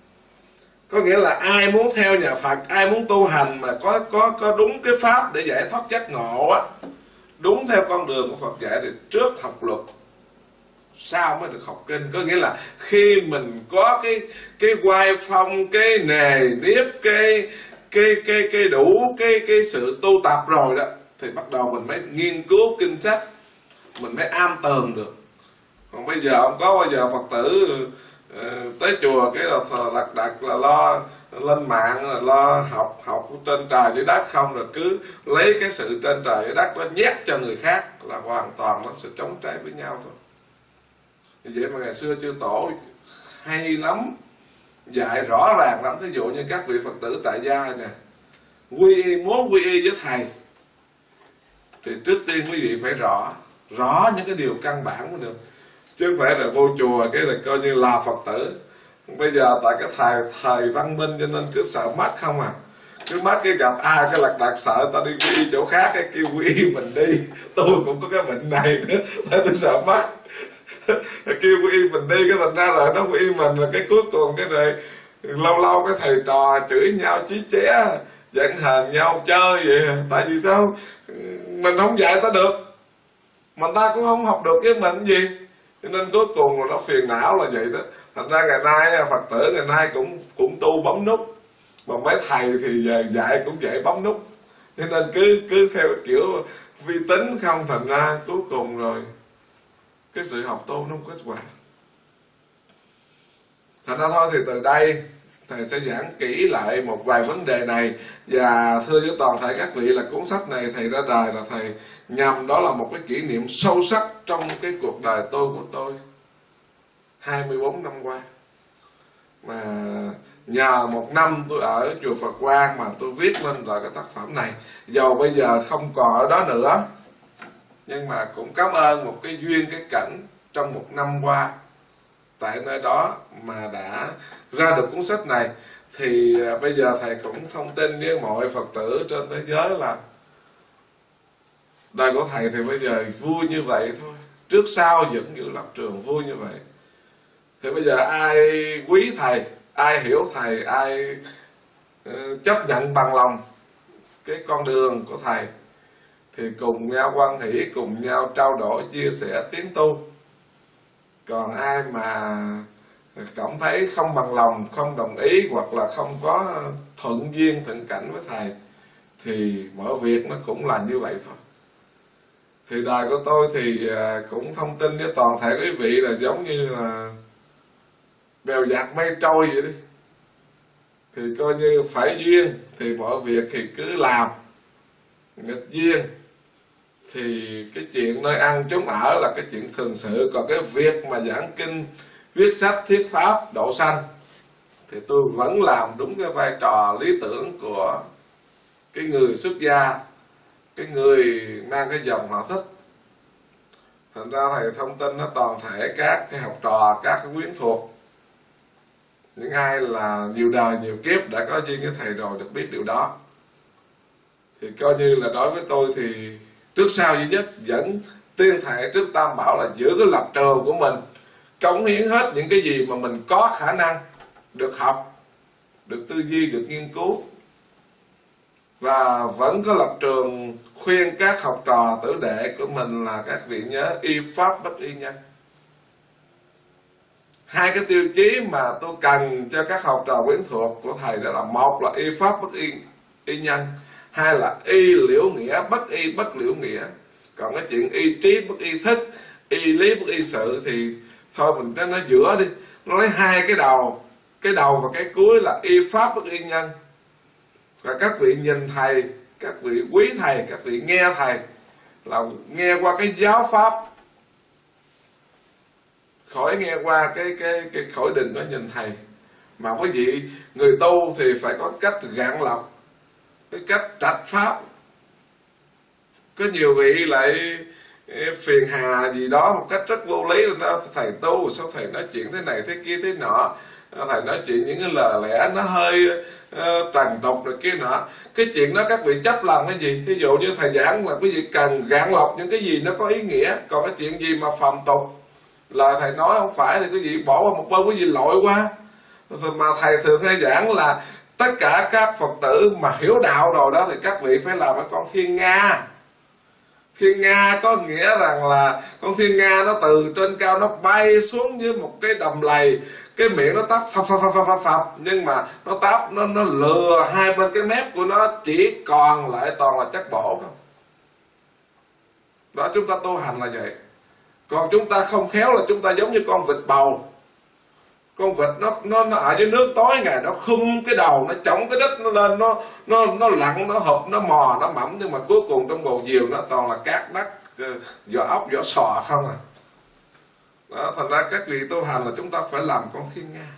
Có nghĩa là ai muốn theo nhà Phật, ai muốn tu hành mà có có có đúng cái pháp để giải thoát giác ngộ á, đúng theo con đường của Phật dạy, thì trước học luật sao mới được học kinh. Có nghĩa là khi mình có cái cái oai phong, cái nề nếp, cái cái cái cái đủ cái cái sự tu tập rồi đó, thì bắt đầu mình mới nghiên cứu kinh sách, mình mới am tường được. Còn bây giờ không có bao giờ Phật tử uh, tới chùa cái là lật đật là lo lên mạng, là lo học học trên trời dưới đất không, rồi cứ lấy cái sự trên trời dưới đất đó nhét cho người khác, là hoàn toàn nó sẽ chống trái với nhau thôi. Vì vậy mà ngày xưa chư tổ hay lắm, dạy rõ ràng lắm. Thí dụ như các vị Phật tử tại gia nè, quy y, muốn quy y với thầy thì trước tiên quý vị phải rõ rõ những cái điều căn bản mới được, chứ không phải là vô chùa cái là coi như là Phật tử. Bây giờ tại cái thời thời văn minh cho nên cứ sợ mất không à, cứ mất cái gặp ai cái lật đật sợ ta đi quy y chỗ khác, cái kêu quy y mình đi. Tôi cũng có cái bệnh này nữa, tôi sợ mất kêu quy y mình đi, cái thành ra rồi nó quy y mình, là cái cuối cùng cái này lâu lâu cái thầy trò chửi nhau chí ché, giận hờn nhau chơi vậy. Tại vì sao mình không dạy ta được, mà ta cũng không học được cái mình gì, cho nên cuối cùng là nó phiền não là vậy đó. Thành ra ngày nay Phật tử ngày nay cũng cũng tu bấm nút, mà mấy thầy thì dạy cũng dạy bấm nút, cho nên cứ cứ theo kiểu vi tính không, thành ra cuối cùng rồi cái sự học tu nó không có kết quả. Thành ra thôi thì từ đây thầy sẽ giảng kỹ lại một vài vấn đề này. Và thưa với toàn thể các vị là cuốn sách này thầy ra đời là thầy nhằm đó là một cái kỷ niệm sâu sắc trong cái cuộc đời tôi của tôi hai mươi bốn năm qua. Mà nhờ một năm tôi ở chùa Phật Quang mà tôi viết lên lại cái tác phẩm này, dầu bây giờ không còn ở đó nữa, nhưng mà cũng cảm ơn một cái duyên cái cảnh trong một năm qua tại nơi đó mà đã ra được cuốn sách này. Thì bây giờ thầy cũng thông tin với mọi Phật tử trên thế giới là đời của thầy thì bây giờ vui như vậy thôi, trước sau vẫn giữ lập trường vui như vậy. Thì bây giờ ai quý thầy, ai hiểu thầy, ai uh, chấp nhận bằng lòng cái con đường của thầy thì cùng nhau quan hỷ, cùng nhau trao đổi, chia sẻ, tiến tu. Còn ai mà cảm thấy không bằng lòng, không đồng ý, hoặc là không có thuận duyên, thuận cảnh với thầy, thì mọi việc nó cũng là như vậy thôi. Thì đời của tôi thì cũng thông tin với toàn thể quý vị là giống như là bèo dạt mây trôi vậy đi. Thì coi như phải duyên thì mọi việc thì cứ làm, nghịch duyên thì cái chuyện nơi ăn chốn ở là cái chuyện thường sự. Còn cái việc mà giảng kinh, viết sách, thuyết pháp, độ sanh thì tôi vẫn làm đúng cái vai trò lý tưởng của cái người xuất gia, cái người mang cái dòng họ thích. Thành ra thầy thông tin nó toàn thể các cái học trò, các cái quyến thuộc, những ai là nhiều đời nhiều kiếp đã có duyên với thầy rồi được biết điều đó. Thì coi như là đối với tôi thì trước sau duy nhất vẫn tiên thệ trước Tam Bảo là giữ cái lập trường của mình, cống hiến hết những cái gì mà mình có khả năng được học, được tư duy, được nghiên cứu. Và vẫn có lập trường khuyên các học trò tử đệ của mình là các vị nhớ y pháp bất y nhân. Hai cái tiêu chí mà tôi cần cho các học trò quyến thuộc của thầy đó là: một là y pháp bất y, y nhân, hai là y liễu nghĩa bất y bất liễu nghĩa. Còn cái chuyện y trí bất y thức, y lý bất y sự thì thôi mình cho nó giữa đi. Nó lấy hai cái đầu, cái đầu và cái cuối là y pháp bất y nhân. Và các vị nhìn thầy các vị quý thầy, các vị nghe thầy là nghe qua cái giáo pháp, khỏi nghe qua cái cái cái khỏi đừng có nhìn thầy. Mà quý vị người tu thì phải có cách gạn lọc, cái cách trạch pháp. Có nhiều vị lại phiền hà gì đó một cách rất vô lý, là thầy tu sao thầy nói chuyện thế này thế kia thế nọ, thầy nói chuyện những cái lời lẽ nó hơi uh, trần tục rồi kia nọ. Cái chuyện đó các vị chấp làm cái gì? Thí dụ như thầy giảng là quý vị cần gạn lọc những cái gì nó có ý nghĩa. Còn cái chuyện gì mà phàm tục, lời thầy nói không phải thì quý vị bỏ qua một bên, quý vị lội qua. Mà thầy thường hay giảng là tất cả các Phật tử mà hiểu đạo rồi đó thì các vị phải làm cái con thiên nga. Thiên nga có nghĩa rằng là con thiên nga nó từ trên cao nó bay xuống dưới một cái đầm lầy, cái miệng nó tắp phập phập phập phập phập, nhưng mà nó tắp nó nó lừa hai bên cái mép của nó chỉ còn lại toàn là chất bổ không. Đó, chúng ta tu hành là vậy. Còn chúng ta không khéo là chúng ta giống như con vịt bầu. Con vịt nó nó nó ở dưới nước tối ngày nó khum cái đầu, nó chống cái đít nó lên, nó nó nó lặn, nó hụp, nó mò, nó mẫm, nhưng mà cuối cùng trong bầu diều nó toàn là cát đất, vỏ ốc, vỏ sò không à. Đó, thành ra các vị tu hành là chúng ta phải làm con thiên nga.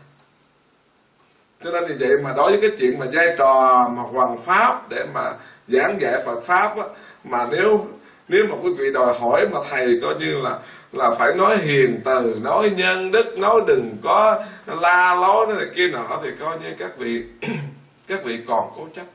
Cho nên thì vậy mà đối với cái chuyện mà vai trò mà hoằng pháp để mà giảng dạy Phật pháp á, mà nếu nếu mà quý vị đòi hỏi mà thầy coi như là là phải nói hiền từ, nói nhân đức, nói đừng có la lối này kia nọ, thì coi như các vị các vị còn cố chấp.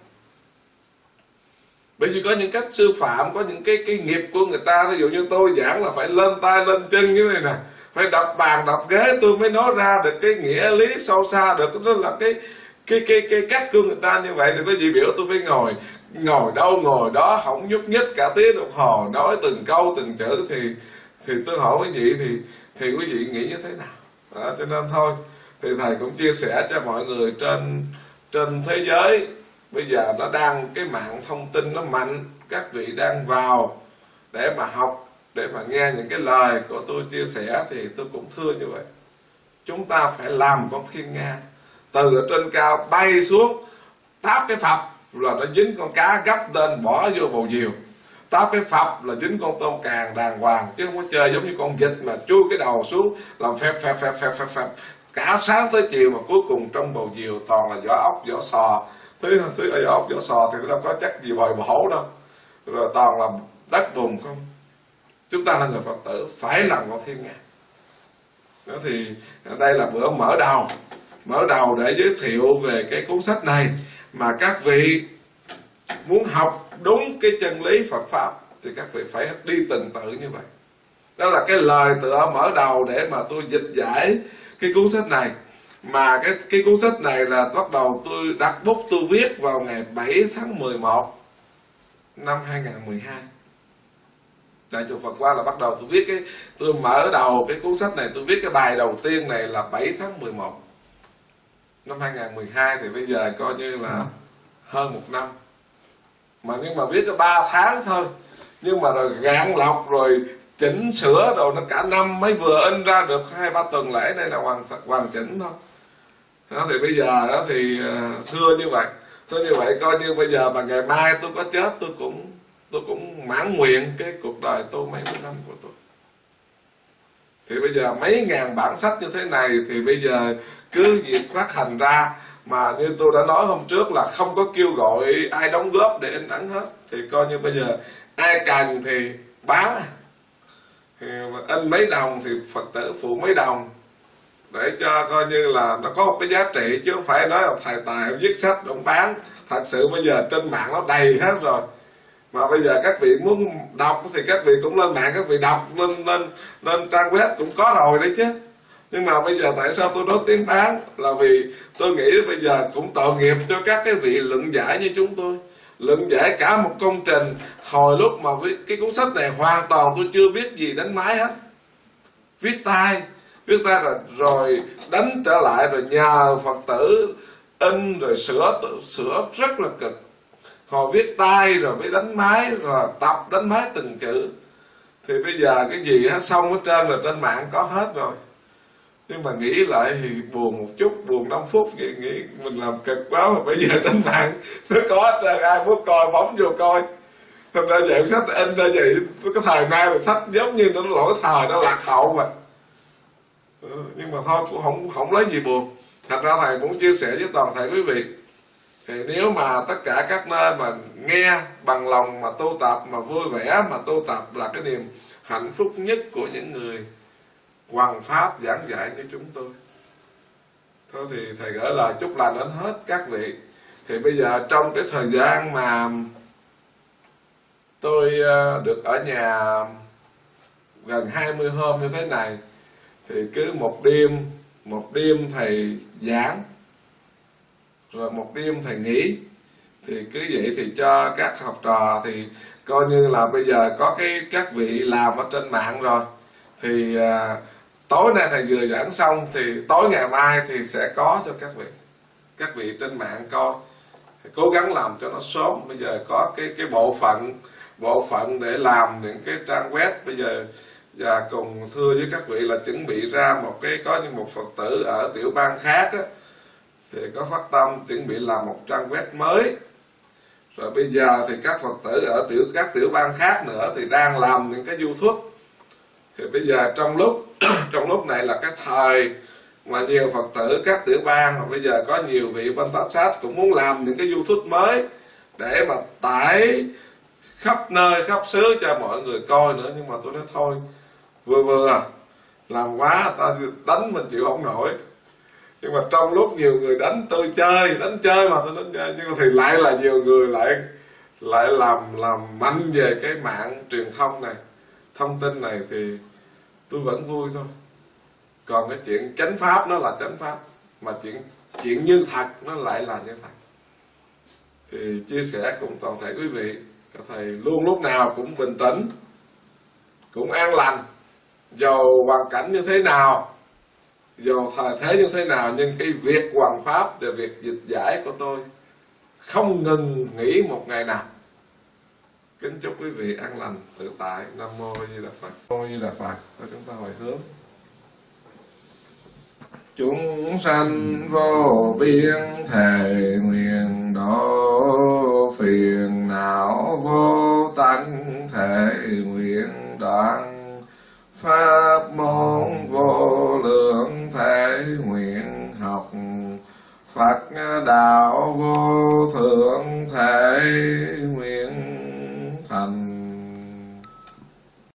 Bởi vì có những cách sư phạm, có những cái cái nghiệp của người ta. Ví dụ như tôi giảng là phải lên tay lên chân như thế này nè, phải đập bàn đập ghế tôi mới nói ra được cái nghĩa lý sâu xa được. Đó là cái cái cái cái cách của người ta như vậy. Thì quý vị biểu tôi phải ngồi ngồi đâu ngồi đó, không nhúc nhích cả tiếng đồng hồ, nói từng câu từng chữ, thì thì tôi hỏi quý vị thì thì quý vị nghĩ như thế nào? Đó, cho nên thôi thì thầy cũng chia sẻ cho mọi người trên trên thế giới bây giờ nó đang cái mạng thông tin nó mạnh, các vị đang vào để mà học, để mà nghe những cái lời của tôi chia sẻ, thì tôi cũng thưa như vậy. Chúng ta phải làm con thiên nga từ ở trên cao bay xuống, táp cái phập là nó dính con cá gấp lên bỏ vô bầu diều, táp cái phập là dính con tôm càng đàng hoàng, chứ không có chơi giống như con vịt mà chui cái đầu xuống làm phẹp phẹp phẹp phẹp phẹp phẹp cả sáng tới chiều, mà cuối cùng trong bầu diều toàn là vỏ ốc vỏ sò. Thứ thứ vỏ ốc vỏ sò thì đâu có chắc gì bồi bổ đâu, rồi toàn là đất bùn không. Chúng ta là người Phật tử phải làm con thiên nga. Đó thì đây là bữa mở đầu mở đầu để giới thiệu về cái cuốn sách này, mà các vị muốn học đúng cái chân lý Phật pháp thì các vị phải đi từng tự như vậy. Đó là cái lời tựa mở đầu để mà tôi dịch giải cái cuốn sách này. Mà cái cái cuốn sách này là bắt đầu tôi đặt bút tôi viết vào ngày bảy tháng mười một năm hai nghìn không trăm mười hai. Tại chùa Phật Hoa là bắt đầu tôi viết cái tôi mở đầu cái cuốn sách này, tôi viết cái bài đầu tiên này là bảy tháng mười một năm hai nghìn không trăm mười hai, thì bây giờ coi như là hơn một năm. Mà nhưng mà viết có ba tháng thôi, nhưng mà rồi gạn lọc rồi chỉnh sửa đồ nó cả năm mới vừa in ra được hai ba tuần lễ này là hoàn hoàn chỉnh thôi. Đó, thì bây giờ đó thì thưa như vậy, thưa như vậy coi như bây giờ mà ngày mai tôi có chết tôi cũng tôi cũng mãn nguyện cái cuộc đời tu mấy mươi năm của tôi. Thì bây giờ mấy ngàn bản sách như thế này thì bây giờ cứ việc phát hành ra, mà như tôi đã nói hôm trước là không có kêu gọi ai đóng góp để in ấn hết, thì coi như bây giờ ai cần thì bán, thì in mấy đồng thì Phật tử phụ mấy đồng, để cho coi như là nó có một cái giá trị, chứ không phải nói là thầy tài viết sách ông bán. Thật sự bây giờ trên mạng nó đầy hết rồi, mà bây giờ các vị muốn đọc thì các vị cũng lên mạng các vị đọc, lên lên lên trang web cũng có rồi đấy chứ. Nhưng mà bây giờ tại sao tôi nói tiếng bán, là vì tôi nghĩ bây giờ cũng tội nghiệp cho các cái vị luận giải như chúng tôi, luận giải cả một công trình. Hồi lúc mà viết cái cuốn sách này hoàn toàn tôi chưa biết gì đánh máy hết, viết tay viết tay rồi, rồi đánh trở lại, rồi nhờ Phật tử in rồi sửa sửa rất là cực. Hồi viết tay rồi mới đánh máy, rồi tập đánh máy từng chữ. Thì bây giờ cái gì hết xong hết trơn là trên mạng có hết rồi. Nhưng mà nghĩ lại thì buồn một chút, buồn năm phút vậy, nghĩ mình làm cực quá mà bây giờ trên mạng nó có hết trơn, ai muốn coi bấm vô coi. Thành ra vậy sách in ra vậy, cái thời nay là sách giống như nó lỗi thời, nó lạc hậu mà. Ừ, nhưng mà thôi cũng không không lấy gì buồn. Thành ra thầy muốn chia sẻ với toàn thể quý vị, thì nếu mà tất cả các nơi mà nghe bằng lòng mà tu tập, mà vui vẻ mà tu tập, là cái niềm hạnh phúc nhất của những người hoằng pháp giảng dạy như chúng tôi. Thôi thì thầy gửi lời chúc lành đến hết các vị. Thì bây giờ trong cái thời gian mà tôi được ở nhà gần hai mươi hôm như thế này, thì cứ một đêm một đêm thầy giảng, rồi một đêm thầy nghỉ. Thì cứ vậy thì cho các học trò thì coi như là bây giờ có cái các vị làm ở trên mạng rồi, thì à, tối nay thầy vừa giảng xong thì tối ngày mai thì sẽ có cho các vị các vị trên mạng coi. Thì cố gắng làm cho nó sớm. Bây giờ có cái cái bộ phận bộ phận để làm những cái trang web bây giờ, và cùng thưa với các vị là chuẩn bị ra một cái, có như một Phật tử ở tiểu bang khác á, thì có phát tâm chuẩn bị làm một trang web mới. Rồi bây giờ thì các Phật tử ở tiểu các tiểu bang khác nữa thì đang làm những cái YouTube. Thì bây giờ trong lúc trong lúc này là cái thời mà nhiều Phật tử các tiểu bang, mà bây giờ có nhiều vị Văn Tá Sát cũng muốn làm những cái YouTube mới để mà tải khắp nơi khắp xứ cho mọi người coi nữa. Nhưng mà tôi nói thôi, vừa vừa làm quá ta đánh mình chịu không nổi. Nhưng mà trong lúc nhiều người đánh tôi chơi đánh chơi mà tôi đánh chơi, nhưng mà thì lại là nhiều người lại lại làm làm mạnh về cái mạng truyền thông này, thông tin này, thì tôi vẫn vui thôi. Còn cái chuyện chánh pháp nó là chánh pháp, mà chuyện chuyện như thật nó lại là như thật. Thì chia sẻ cùng toàn thể quý vị, các thầy luôn lúc nào cũng bình tĩnh, cũng an lành, dầu hoàn cảnh như thế nào, dầu thời thế như thế nào, nhưng cái việc hoằng pháp và việc dịch giải của tôi không ngừng nghỉ một ngày nào. Kính chúc quý vị an lành tự tại. Nam mô A Di Đà Phật. Nam mô A Di Đà Phật. Để chúng ta hồi hướng. Chúng sanh vô biên thề nguyện độ, phiền não vô tánh thể nguyện đoạn, pháp môn vô lượng thể nguyện học, Phật đạo vô thượng thể nguyện thành.